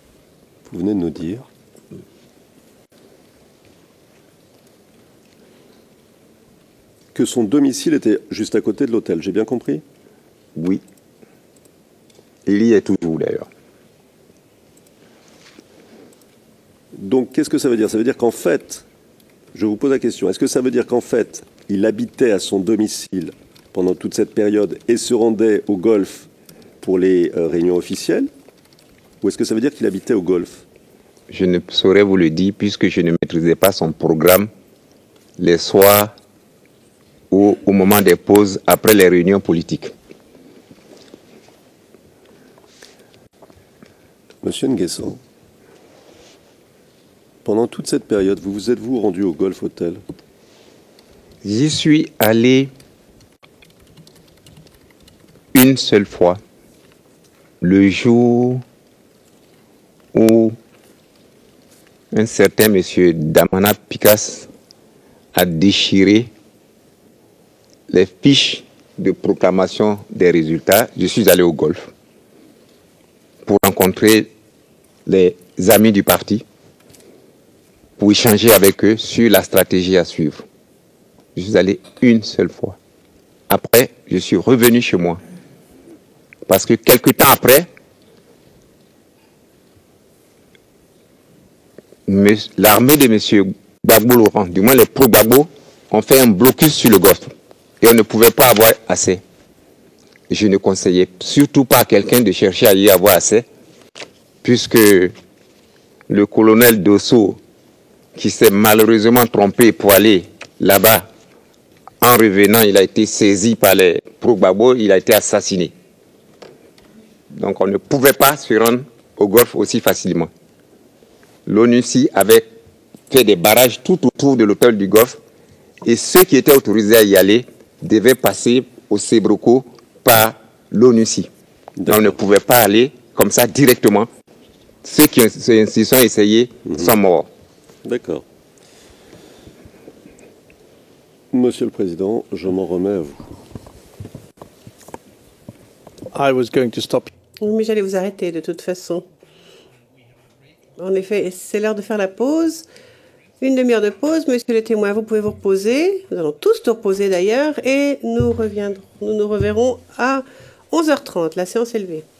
que son domicile était juste à côté de l'hôtel, j'ai bien compris? Oui. Il y est toujours d'ailleurs. Donc qu'est-ce que ça veut dire? Ça veut dire qu'en fait, je vous pose la question, est-ce que ça veut dire qu'en fait, il habitait à son domicile pendant toute cette période et se rendait au Golfe pour les réunions officielles? Ou est-ce que ça veut dire qu'il habitait au Golfe? Je ne saurais vous le dire puisque je ne maîtrisais pas son programme les soirs ou au moment des pauses après les réunions politiques. Monsieur Nguessan, pendant toute cette période, vous êtes-vous rendu au Golf Hotel? J'y suis allé une seule fois, le jour où un certain monsieur Damana Pikas a déchiré les fiches de proclamation des résultats. Je suis allé au Golfe pour rencontrer les amis du parti, pour échanger avec eux sur la stratégie à suivre. Je suis allé une seule fois. Après, je suis revenu chez moi. Parce que quelque temps après, l'armée de M. Gbagbo Laurent, du moins les pro-Gbagbo, ont fait un blocus sur le Golfe. Et on ne pouvait pas avoir assez. Je ne conseillais surtout pas à quelqu'un de chercher à y avoir assez, puisque le colonel Dosso, qui s'est malheureusement trompé pour aller là-bas, en revenant, il a été saisi par les pro-Gbagbo, il a été assassiné. Donc on ne pouvait pas se rendre au Golfe aussi facilement. L'ONUCI avait fait des barrages tout autour de l'hôtel du Golfe, et ceux qui étaient autorisés à y aller devaient passer au Sébroco par l'ONUCI. On ne pouvait pas aller comme ça directement. Ceux qui s'y sont essayés sont morts. D'accord. Monsieur le Président, je m'en remets à vous. I was going to stop. Mais j'allais vous arrêter de toute façon. En effet, c'est l'heure de faire la pause. Une demi-heure de pause. Monsieur le témoin, vous pouvez vous reposer. Nous allons tous nous reposer d'ailleurs. Et nous reverrons à 11h30. La séance est levée.